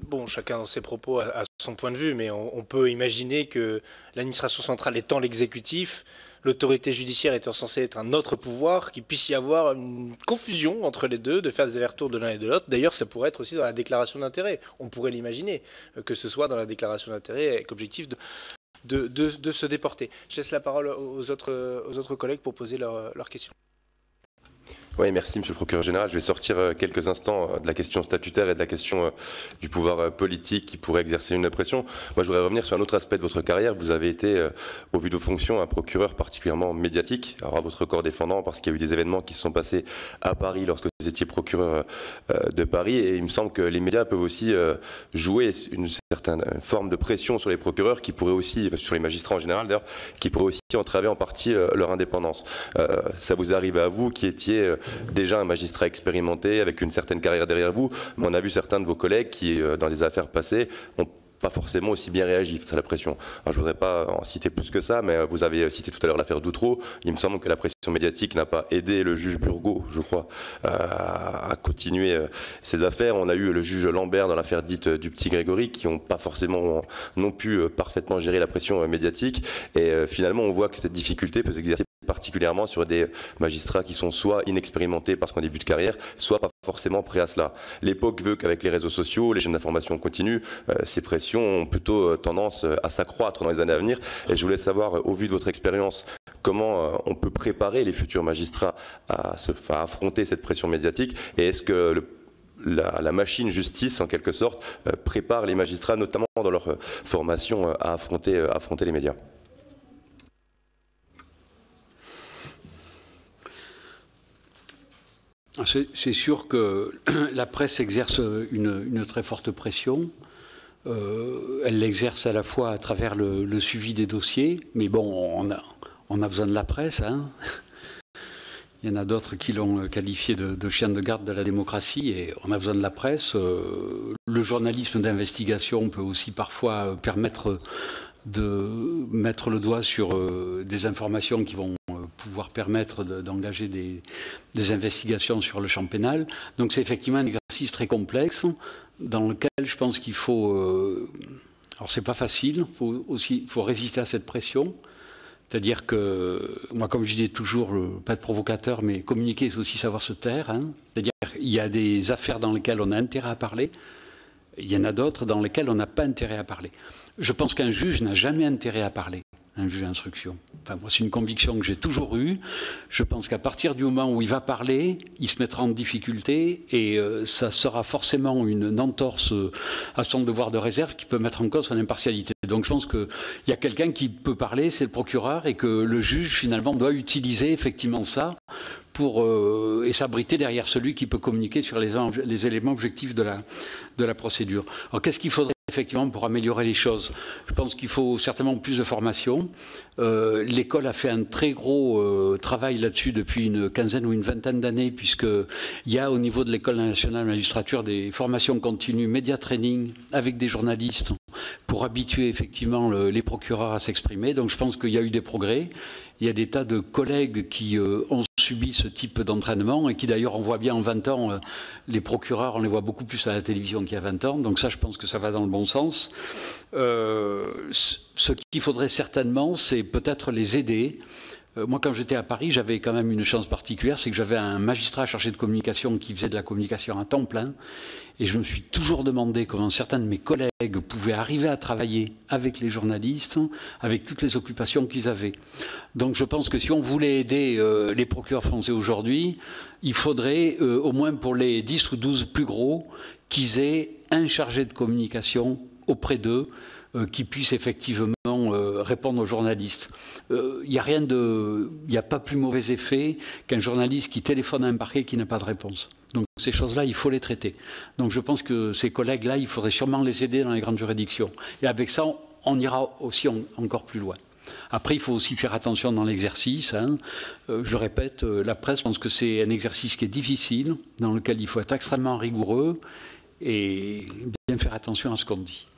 bon, chacun dans ses propos a son point de vue, mais on peut imaginer que l'administration centrale étant l'exécutif, l'autorité judiciaire étant censée être un autre pouvoir, qu'il puisse y avoir une confusion entre les deux, de faire des allers-retours de l'un et de l'autre. D'ailleurs, ça pourrait être aussi dans la déclaration d'intérêt. On pourrait l'imaginer, que ce soit dans la déclaration d'intérêt avec objectif de se déporter. Je laisse la parole aux autres collègues pour poser leurs questions. Oui, merci Monsieur le Procureur Général. Je vais sortir quelques instants de la question statutaire et de la question du pouvoir politique qui pourrait exercer une pression. Moi, je voudrais revenir sur un autre aspect de votre carrière. Vous avez été, au vu de vos fonctions, un procureur particulièrement médiatique. Alors, à votre corps défendant, parce qu'il y a eu des événements qui se sont passés à Paris lorsque vous étiez procureur de Paris. Et il me semble que les médias peuvent aussi jouer une certaine forme de pression sur les procureurs, qui pourrait aussi, sur les magistrats en général d'ailleurs, qui pourrait aussi entraver en partie leur indépendance. Ça vous est arrivé à vous, qui étiez déjà un magistrat expérimenté avec une certaine carrière derrière vous, mais on a vu certains de vos collègues qui, dans des affaires passées, ont pas forcément aussi bien réagi face à la pression. Alors, je ne voudrais pas en citer plus que ça, mais vous avez cité tout à l'heure l'affaire d'Outreau. Il me semble que la pression médiatique n'a pas aidé le juge Burgot, je crois, à continuer ces affaires. On a eu le juge Lambert dans l'affaire dite du petit Grégory, qui n'ont pas forcément non plus parfaitement géré la pression médiatique. Et finalement, on voit que cette difficulté peut s'exercer particulièrement sur des magistrats qui sont soit inexpérimentés parce qu'en début de carrière, soit pas forcément prêts à cela. L'époque veut qu'avec les réseaux sociaux, les chaînes d'information continue, ces pressions ont plutôt tendance à s'accroître dans les années à venir. Et je voulais savoir, au vu de votre expérience, comment on peut préparer les futurs magistrats à affronter cette pression médiatique, et est-ce que la machine justice, en quelque sorte, prépare les magistrats, notamment dans leur formation, à affronter les médias? C'est sûr que la presse exerce une très forte pression. Elle l'exerce à la fois à travers le suivi des dossiers, mais bon, on a besoin de la presse, hein. Il y en a d'autres qui l'ont qualifié de chien de garde de la démocratie, et on a besoin de la presse. Le journalisme d'investigation peut aussi parfois permettre de mettre le doigt sur des informations qui vont pouvoir permettre d'engager des investigations sur le champ pénal. Donc c'est effectivement un exercice très complexe dans lequel je pense qu'il faut... alors c'est pas facile, il faut résister à cette pression. C'est-à-dire que, moi comme je dis toujours, pas de provocateur, mais communiquer c'est aussi savoir se taire. Hein. C'est-à-dire qu'il y a des affaires dans lesquelles on a intérêt à parler, il y en a d'autres dans lesquelles on n'a pas intérêt à parler. Je pense qu'un juge n'a jamais intérêt à parler, un juge d'instruction. Enfin, moi, c'est une conviction que j'ai toujours eue. Je pense qu'à partir du moment où il va parler, il se mettra en difficulté, et ça sera forcément une entorse à son devoir de réserve qui peut mettre en cause son impartialité. Donc je pense qu'il y a quelqu'un qui peut parler, c'est le procureur, et que le juge, finalement, doit utiliser effectivement ça pour s'abriter derrière celui qui peut communiquer sur les éléments objectifs de la procédure. Alors qu'est-ce qu'il faudrait effectivement pour améliorer les choses? Je pense qu'il faut certainement plus de formation. L'école a fait un très gros travail là-dessus depuis une quinzaine ou une vingtaine d'années, puisqu'il y a au niveau de l'École nationale de magistrature des formations continues, média training avec des journalistes pour habituer effectivement les procureurs à s'exprimer. Donc je pense qu'il y a eu des progrès. Il y a des tas de collègues qui ont subi ce type d'entraînement, et qui d'ailleurs, on voit bien en 20 ans, les procureurs, on les voit beaucoup plus à la télévision qu'il y a 20 ans. Donc ça, je pense que ça va dans le bon sens. Ce qu'il faudrait certainement, c'est peut-être les aider. Moi, quand j'étais à Paris, j'avais quand même une chance particulière, c'est que j'avais un magistrat chargé de communication qui faisait de la communication à temps plein. Et je me suis toujours demandé comment certains de mes collègues pouvaient arriver à travailler avec les journalistes, avec toutes les occupations qu'ils avaient. Donc je pense que si on voulait aider les procureurs français aujourd'hui, il faudrait, au moins pour les 10 ou 12 plus gros, qu'ils aient un chargé de communication auprès d'eux, qui puisse effectivement répondre aux journalistes. Il n'y a pas plus mauvais effet qu'un journaliste qui téléphone à un parquet qui n'a pas de réponse. Donc ces choses-là, il faut les traiter. Donc je pense que ces collègues-là, il faudrait sûrement les aider dans les grandes juridictions. Et avec ça, on ira aussi encore plus loin. Après, il faut aussi faire attention dans l'exercice. Hein. Je répète, la presse, je pense que c'est un exercice qui est difficile, dans lequel il faut être extrêmement rigoureux et bien faire attention à ce qu'on dit.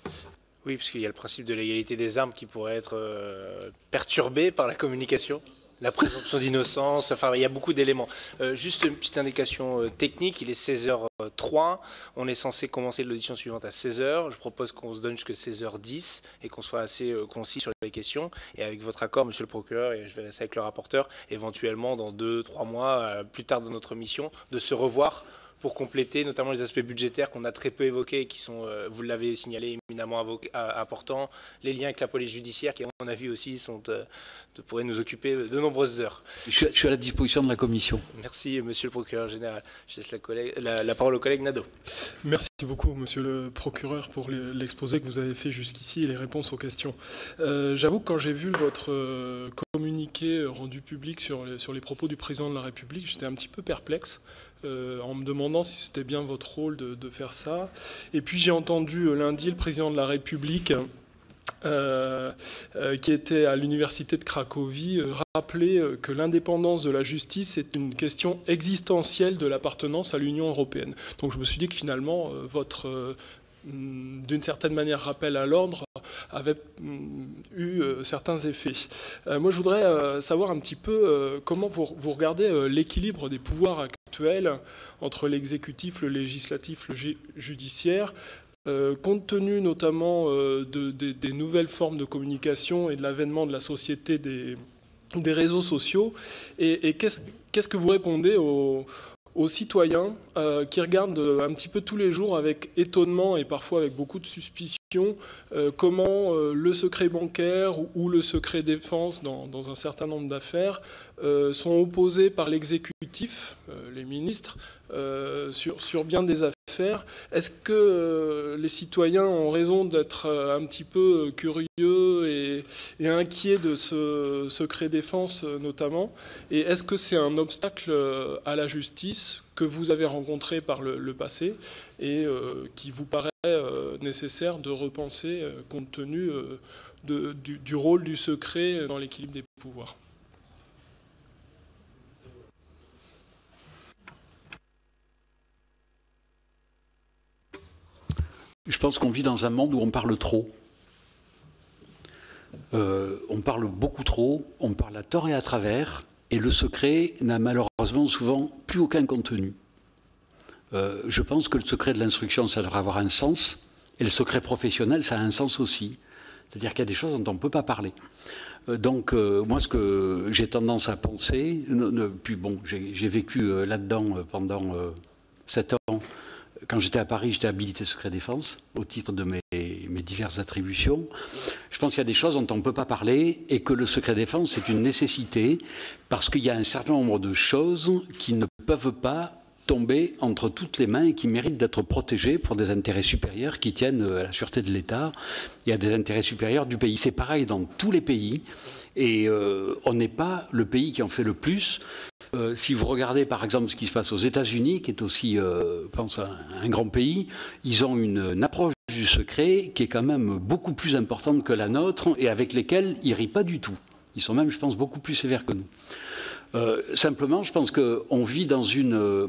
Oui, parce qu'il y a le principe de l'égalité des armes qui pourrait être perturbé par la communication. La présomption d'innocence, enfin il y a beaucoup d'éléments. Juste une petite indication technique, il est 16h03, on est censé commencer l'audition suivante à 16h, je propose qu'on se donne jusqu'à 16h10 et qu'on soit assez concis sur les questions, et avec votre accord monsieur le procureur, et je vais rester avec le rapporteur, éventuellement dans 2-3 mois, plus tard dans notre mission, de se revoir pour compléter notamment les aspects budgétaires qu'on a très peu évoqués et qui sont, vous l'avez signalé, éminemment importants, les liens avec la police judiciaire qui, à mon avis aussi, pourraient nous occuper de nombreuses heures. Je suis à la disposition de la commission. Merci, monsieur le procureur général. Je laisse la parole au collègue Nadeau. Merci beaucoup, monsieur le procureur, pour l'exposé que vous avez fait jusqu'ici et les réponses aux questions. J'avoue que quand j'ai vu votre communiqué rendu public sur les propos du président de la République, j'étais un petit peu perplexe. En me demandant si c'était bien votre rôle de faire ça. Et puis j'ai entendu lundi le président de la République, qui était à l'université de Cracovie, rappeler que l'indépendance de la justice est une question existentielle de l'appartenance à l'Union européenne. Donc je me suis dit que finalement, votre, d'une certaine manière, rappel à l'ordre avait eu certains effets. Moi, je voudrais savoir un petit peu comment vous regardez l'équilibre des pouvoirs actuels entre l'exécutif, le législatif, le judiciaire, compte tenu notamment des nouvelles formes de communication et de l'avènement de la société des réseaux sociaux. Et qu'est-ce que vous répondez aux citoyens qui regardent un petit peu tous les jours avec étonnement et parfois avec beaucoup de suspicion comment le secret bancaire ou le secret défense dans un certain nombre d'affaires sont opposés par l'exécutif, les ministres, sur bien des affaires. Est-ce que les citoyens ont raison d'être un petit peu curieux et inquiets de ce secret défense notamment? Et est-ce que c'est un obstacle à la justice que vous avez rencontré par le passé et qui vous paraît nécessaire de repenser compte tenu du rôle du secret dans l'équilibre des pouvoirs? Je pense qu'on vit dans un monde où on parle trop. On parle beaucoup trop, on parle à tort et à travers, et le secret n'a malheureusement souvent plus aucun contenu. Je pense que le secret de l'instruction, ça devrait avoir un sens, et le secret professionnel, ça a un sens aussi. C'est-à-dire qu'il y a des choses dont on ne peut pas parler. Donc, moi, ce que j'ai tendance à penser, puis bon, j'ai vécu là-dedans pendant 7 ans. Quand j'étais à Paris, j'étais habilité secret défense au titre de mes diverses attributions. Je pense qu'il y a des choses dont on ne peut pas parler et que le secret défense, c'est une nécessité parce qu'il y a un certain nombre de choses qui ne peuvent pas tomber entre toutes les mains et qui méritent d'être protégées pour des intérêts supérieurs qui tiennent à la sûreté de l'État et à des intérêts supérieurs du pays. C'est pareil dans tous les pays et on n'est pas le pays qui en fait le plus. Si vous regardez par exemple ce qui se passe aux États-Unis, qui est aussi, je pense, un grand pays, ils ont une approche du secret qui est quand même beaucoup plus importante que la nôtre et avec lesquels ils ne rient pas du tout. Ils sont même, je pense, beaucoup plus sévères que nous. Simplement, je pense qu'on vit dans une...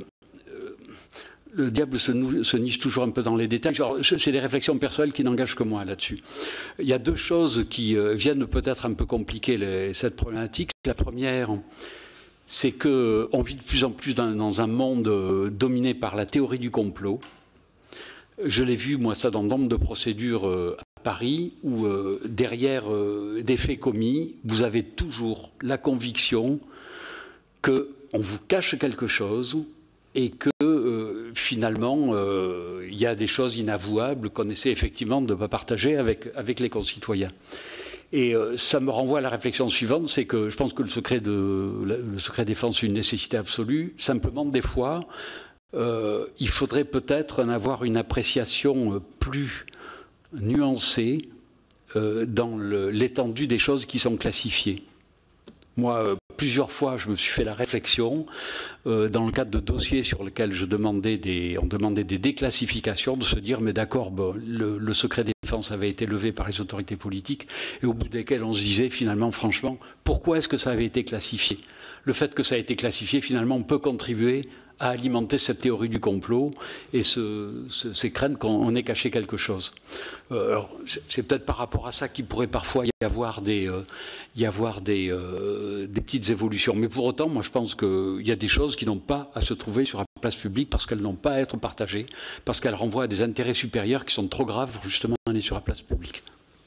le diable se niche toujours un peu dans les détails. C'est des réflexions personnelles qui n'engagent que moi là-dessus. Il y a deux choses qui viennent peut-être un peu compliquer cette problématique. La première, c'est qu'on vit de plus en plus dans un monde dominé par la théorie du complot. Je l'ai vu, moi, ça dans nombre de procédures à Paris, où derrière des faits commis, vous avez toujours la conviction qu'on vous cache quelque chose et que finalement, il y a des choses inavouables qu'on essaie effectivement de ne pas partager avec les concitoyens. Et ça me renvoie à la réflexion suivante, c'est que je pense que le secret défense est une nécessité absolue. Simplement, des fois, il faudrait peut-être en avoir une appréciation plus nuancée dans l'étendue des choses qui sont classifiées. Moi, plusieurs fois, je me suis fait la réflexion, dans le cadre de dossiers sur lesquels on demandait des déclassifications, de se dire, mais d'accord, bon, le secret défense avait été levé par les autorités politiques, et au bout desquels on se disait, finalement, franchement, pourquoi est-ce que ça avait été classifié? Le fait que ça a été classifié, finalement, peut contribuer à alimenter cette théorie du complot et ces craintes qu'on ait caché quelque chose. Alors, c'est peut-être par rapport à ça qu'il pourrait parfois y avoir des petites évolutions. Mais pour autant, moi je pense qu'il y a des choses qui n'ont pas à se trouver sur la place publique parce qu'elles n'ont pas à être partagées, parce qu'elles renvoient à des intérêts supérieurs qui sont trop graves pour justement aller sur la place publique.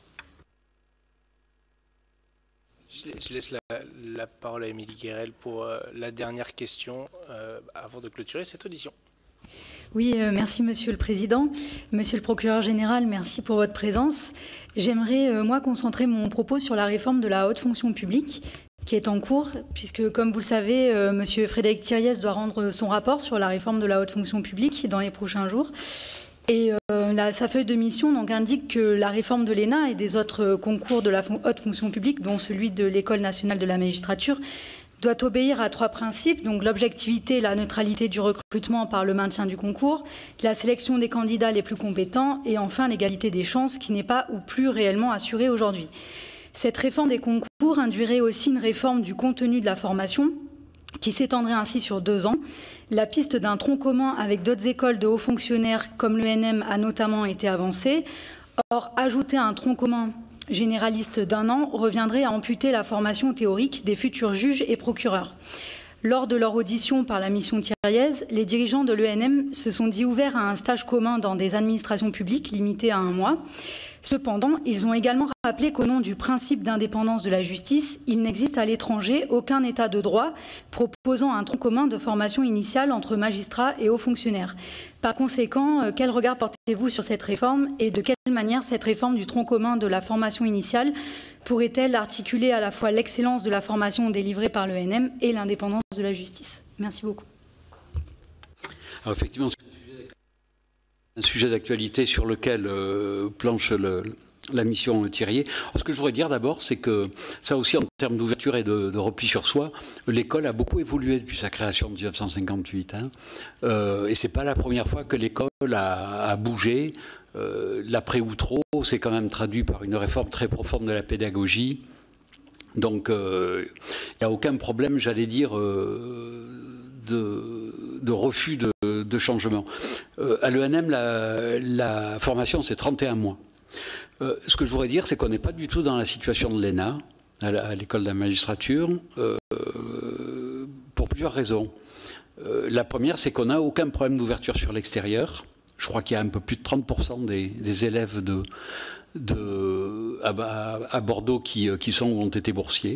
Je laisse la parole à Émilie Guérel pour la dernière question avant de clôturer cette audition. Oui, merci Monsieur le Président. Monsieur le Procureur Général, merci pour votre présence. J'aimerais, moi, concentrer mon propos sur la réforme de la haute fonction publique qui est en cours, puisque, comme vous le savez, Monsieur Frédéric Thiriez doit rendre son rapport sur la réforme de la haute fonction publique dans les prochains jours. Et sa feuille de mission donc, indique que la réforme de l'ENA et des autres concours de la haute fonction publique, dont celui de l'École nationale de la magistrature, doit obéir à 3 principes, donc l'objectivité et la neutralité du recrutement par le maintien du concours, la sélection des candidats les plus compétents et enfin l'égalité des chances qui n'est pas ou plus réellement assurée aujourd'hui. Cette réforme des concours induirait aussi une réforme du contenu de la formation qui s'étendrait ainsi sur 2 ans. La piste d'un tronc commun avec d'autres écoles de hauts fonctionnaires comme l'ENM a notamment été avancée. Or, ajouter un tronc commun généraliste d'1 an reviendrait à amputer la formation théorique des futurs juges et procureurs. Lors de leur audition par la mission Thiriez, les dirigeants de l'ENM se sont dit ouverts à un stage commun dans des administrations publiques limité à 1 mois. Cependant, ils ont également rappelé qu'au nom du principe d'indépendance de la justice, il n'existe à l'étranger aucun état de droit proposant un tronc commun de formation initiale entre magistrats et hauts fonctionnaires. Par conséquent, quel regard portez-vous sur cette réforme et de quelle manière cette réforme du tronc commun de la formation initiale pourrait-elle articuler à la fois l'excellence de la formation délivrée par l'ENM et l'indépendance de la justice? Merci beaucoup. Alors effectivement, un sujet d'actualité sur lequel planche la mission Thiriez. Ce que je voudrais dire d'abord, c'est que ça aussi, en termes d'ouverture et de repli sur soi, l'école a beaucoup évolué depuis sa création en 1958. Et ce n'est pas la première fois que l'école a bougé. L'après-Outreau, c'est quand même traduit par une réforme très profonde de la pédagogie. Donc, il n'y a aucun problème, j'allais dire, de refus de changement. À l'ENM, la formation, c'est 31 mois. Ce que je voudrais dire, c'est qu'on n'est pas du tout dans la situation de l'ENA, à l'école de la magistrature, pour plusieurs raisons. La première, c'est qu'on n'a aucun problème d'ouverture sur l'extérieur. Je crois qu'il y a un peu plus de 30% des élèves à Bordeaux qui sont ou ont été boursiers.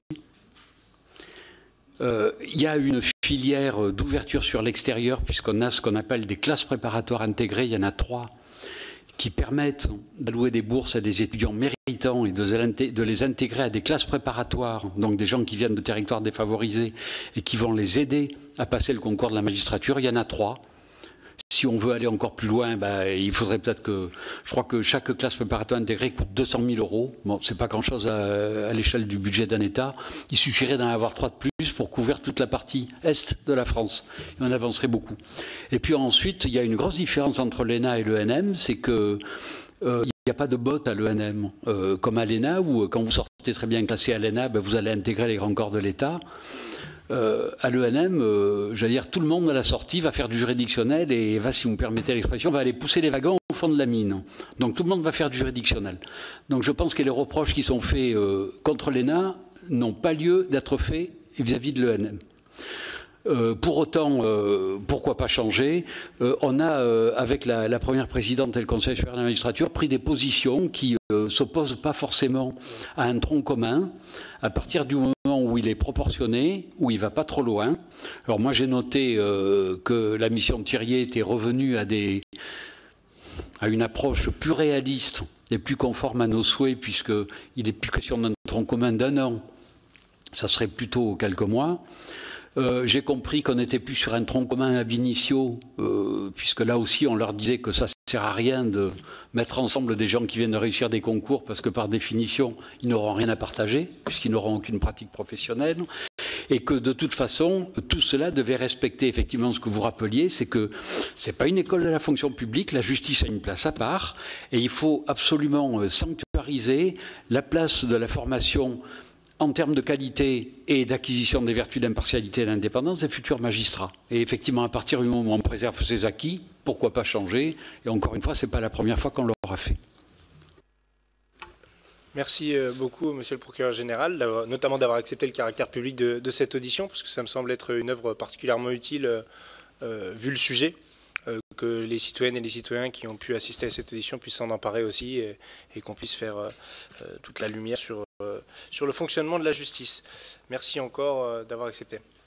Il y a une filière d'ouverture sur l'extérieur, puisqu'on a ce qu'on appelle des classes préparatoires intégrées. Il y en a 3 qui permettent d'allouer des bourses à des étudiants méritants et de les intégrer à des classes préparatoires, donc des gens qui viennent de territoires défavorisés et qui vont les aider à passer le concours de la magistrature. Il y en a 3. Si on veut aller encore plus loin, il faudrait peut-être que... Je crois que chaque classe préparatoire intégrée coûte 200 000 €. Bon, c'est pas grand-chose à l'échelle du budget d'un État. Il suffirait d'en avoir 3 de plus pour couvrir toute la partie est de la France. Et on avancerait beaucoup. Et puis ensuite, il y a une grosse différence entre l'ENA et l'ENM, c'est que il n'y a pas de botte à l'ENM. Comme à l'ENA, où quand vous sortez très bien classé à l'ENA, vous allez intégrer les grands corps de l'État. À l'ENM, j'allais dire, tout le monde à la sortie va faire du juridictionnel et va, si vous me permettez l'expression, va aller pousser les wagons au fond de la mine. Donc tout le monde va faire du juridictionnel. Donc je pense que les reproches qui sont faits contre l'ENA n'ont pas lieu d'être faits vis-à-vis de l'ENM. Pour autant, pourquoi pas changer? On a, avec la première présidente et le Conseil supérieur de la magistrature, pris des positions qui ne s'opposent pas forcément à un tronc commun, à partir du moment où il est proportionné, où il ne va pas trop loin. Alors moi, j'ai noté que la mission de Thiriez était revenue à une approche plus réaliste et plus conforme à nos souhaits, puisqu'il n'est plus question d'un tronc commun d'1 an. Ça serait plutôt quelques mois. J'ai compris qu'on n'était plus sur un tronc commun ab initio, puisque là aussi on leur disait que ça ne sert à rien de mettre ensemble des gens qui viennent de réussir des concours, parce que par définition ils n'auront rien à partager, puisqu'ils n'auront aucune pratique professionnelle, et que de toute façon tout cela devait respecter effectivement ce que vous rappeliez, c'est que ce n'est pas une école de la fonction publique, la justice a une place à part, et il faut absolument sanctuariser la place de la formation en termes de qualité et d'acquisition des vertus d'impartialité et d'indépendance des futurs magistrats. Et effectivement, à partir du moment où on préserve ces acquis, pourquoi pas changer? Et encore une fois, ce n'est pas la première fois qu'on l'aura fait. Merci beaucoup, Monsieur le procureur général, notamment d'avoir accepté le caractère public de cette audition, parce que ça me semble être une œuvre particulièrement utile, vu le sujet, que les citoyennes et les citoyens qui ont pu assister à cette audition puissent s'en emparer aussi, et qu'on puisse faire toute la lumière sur le fonctionnement de la justice. Merci encore d'avoir accepté.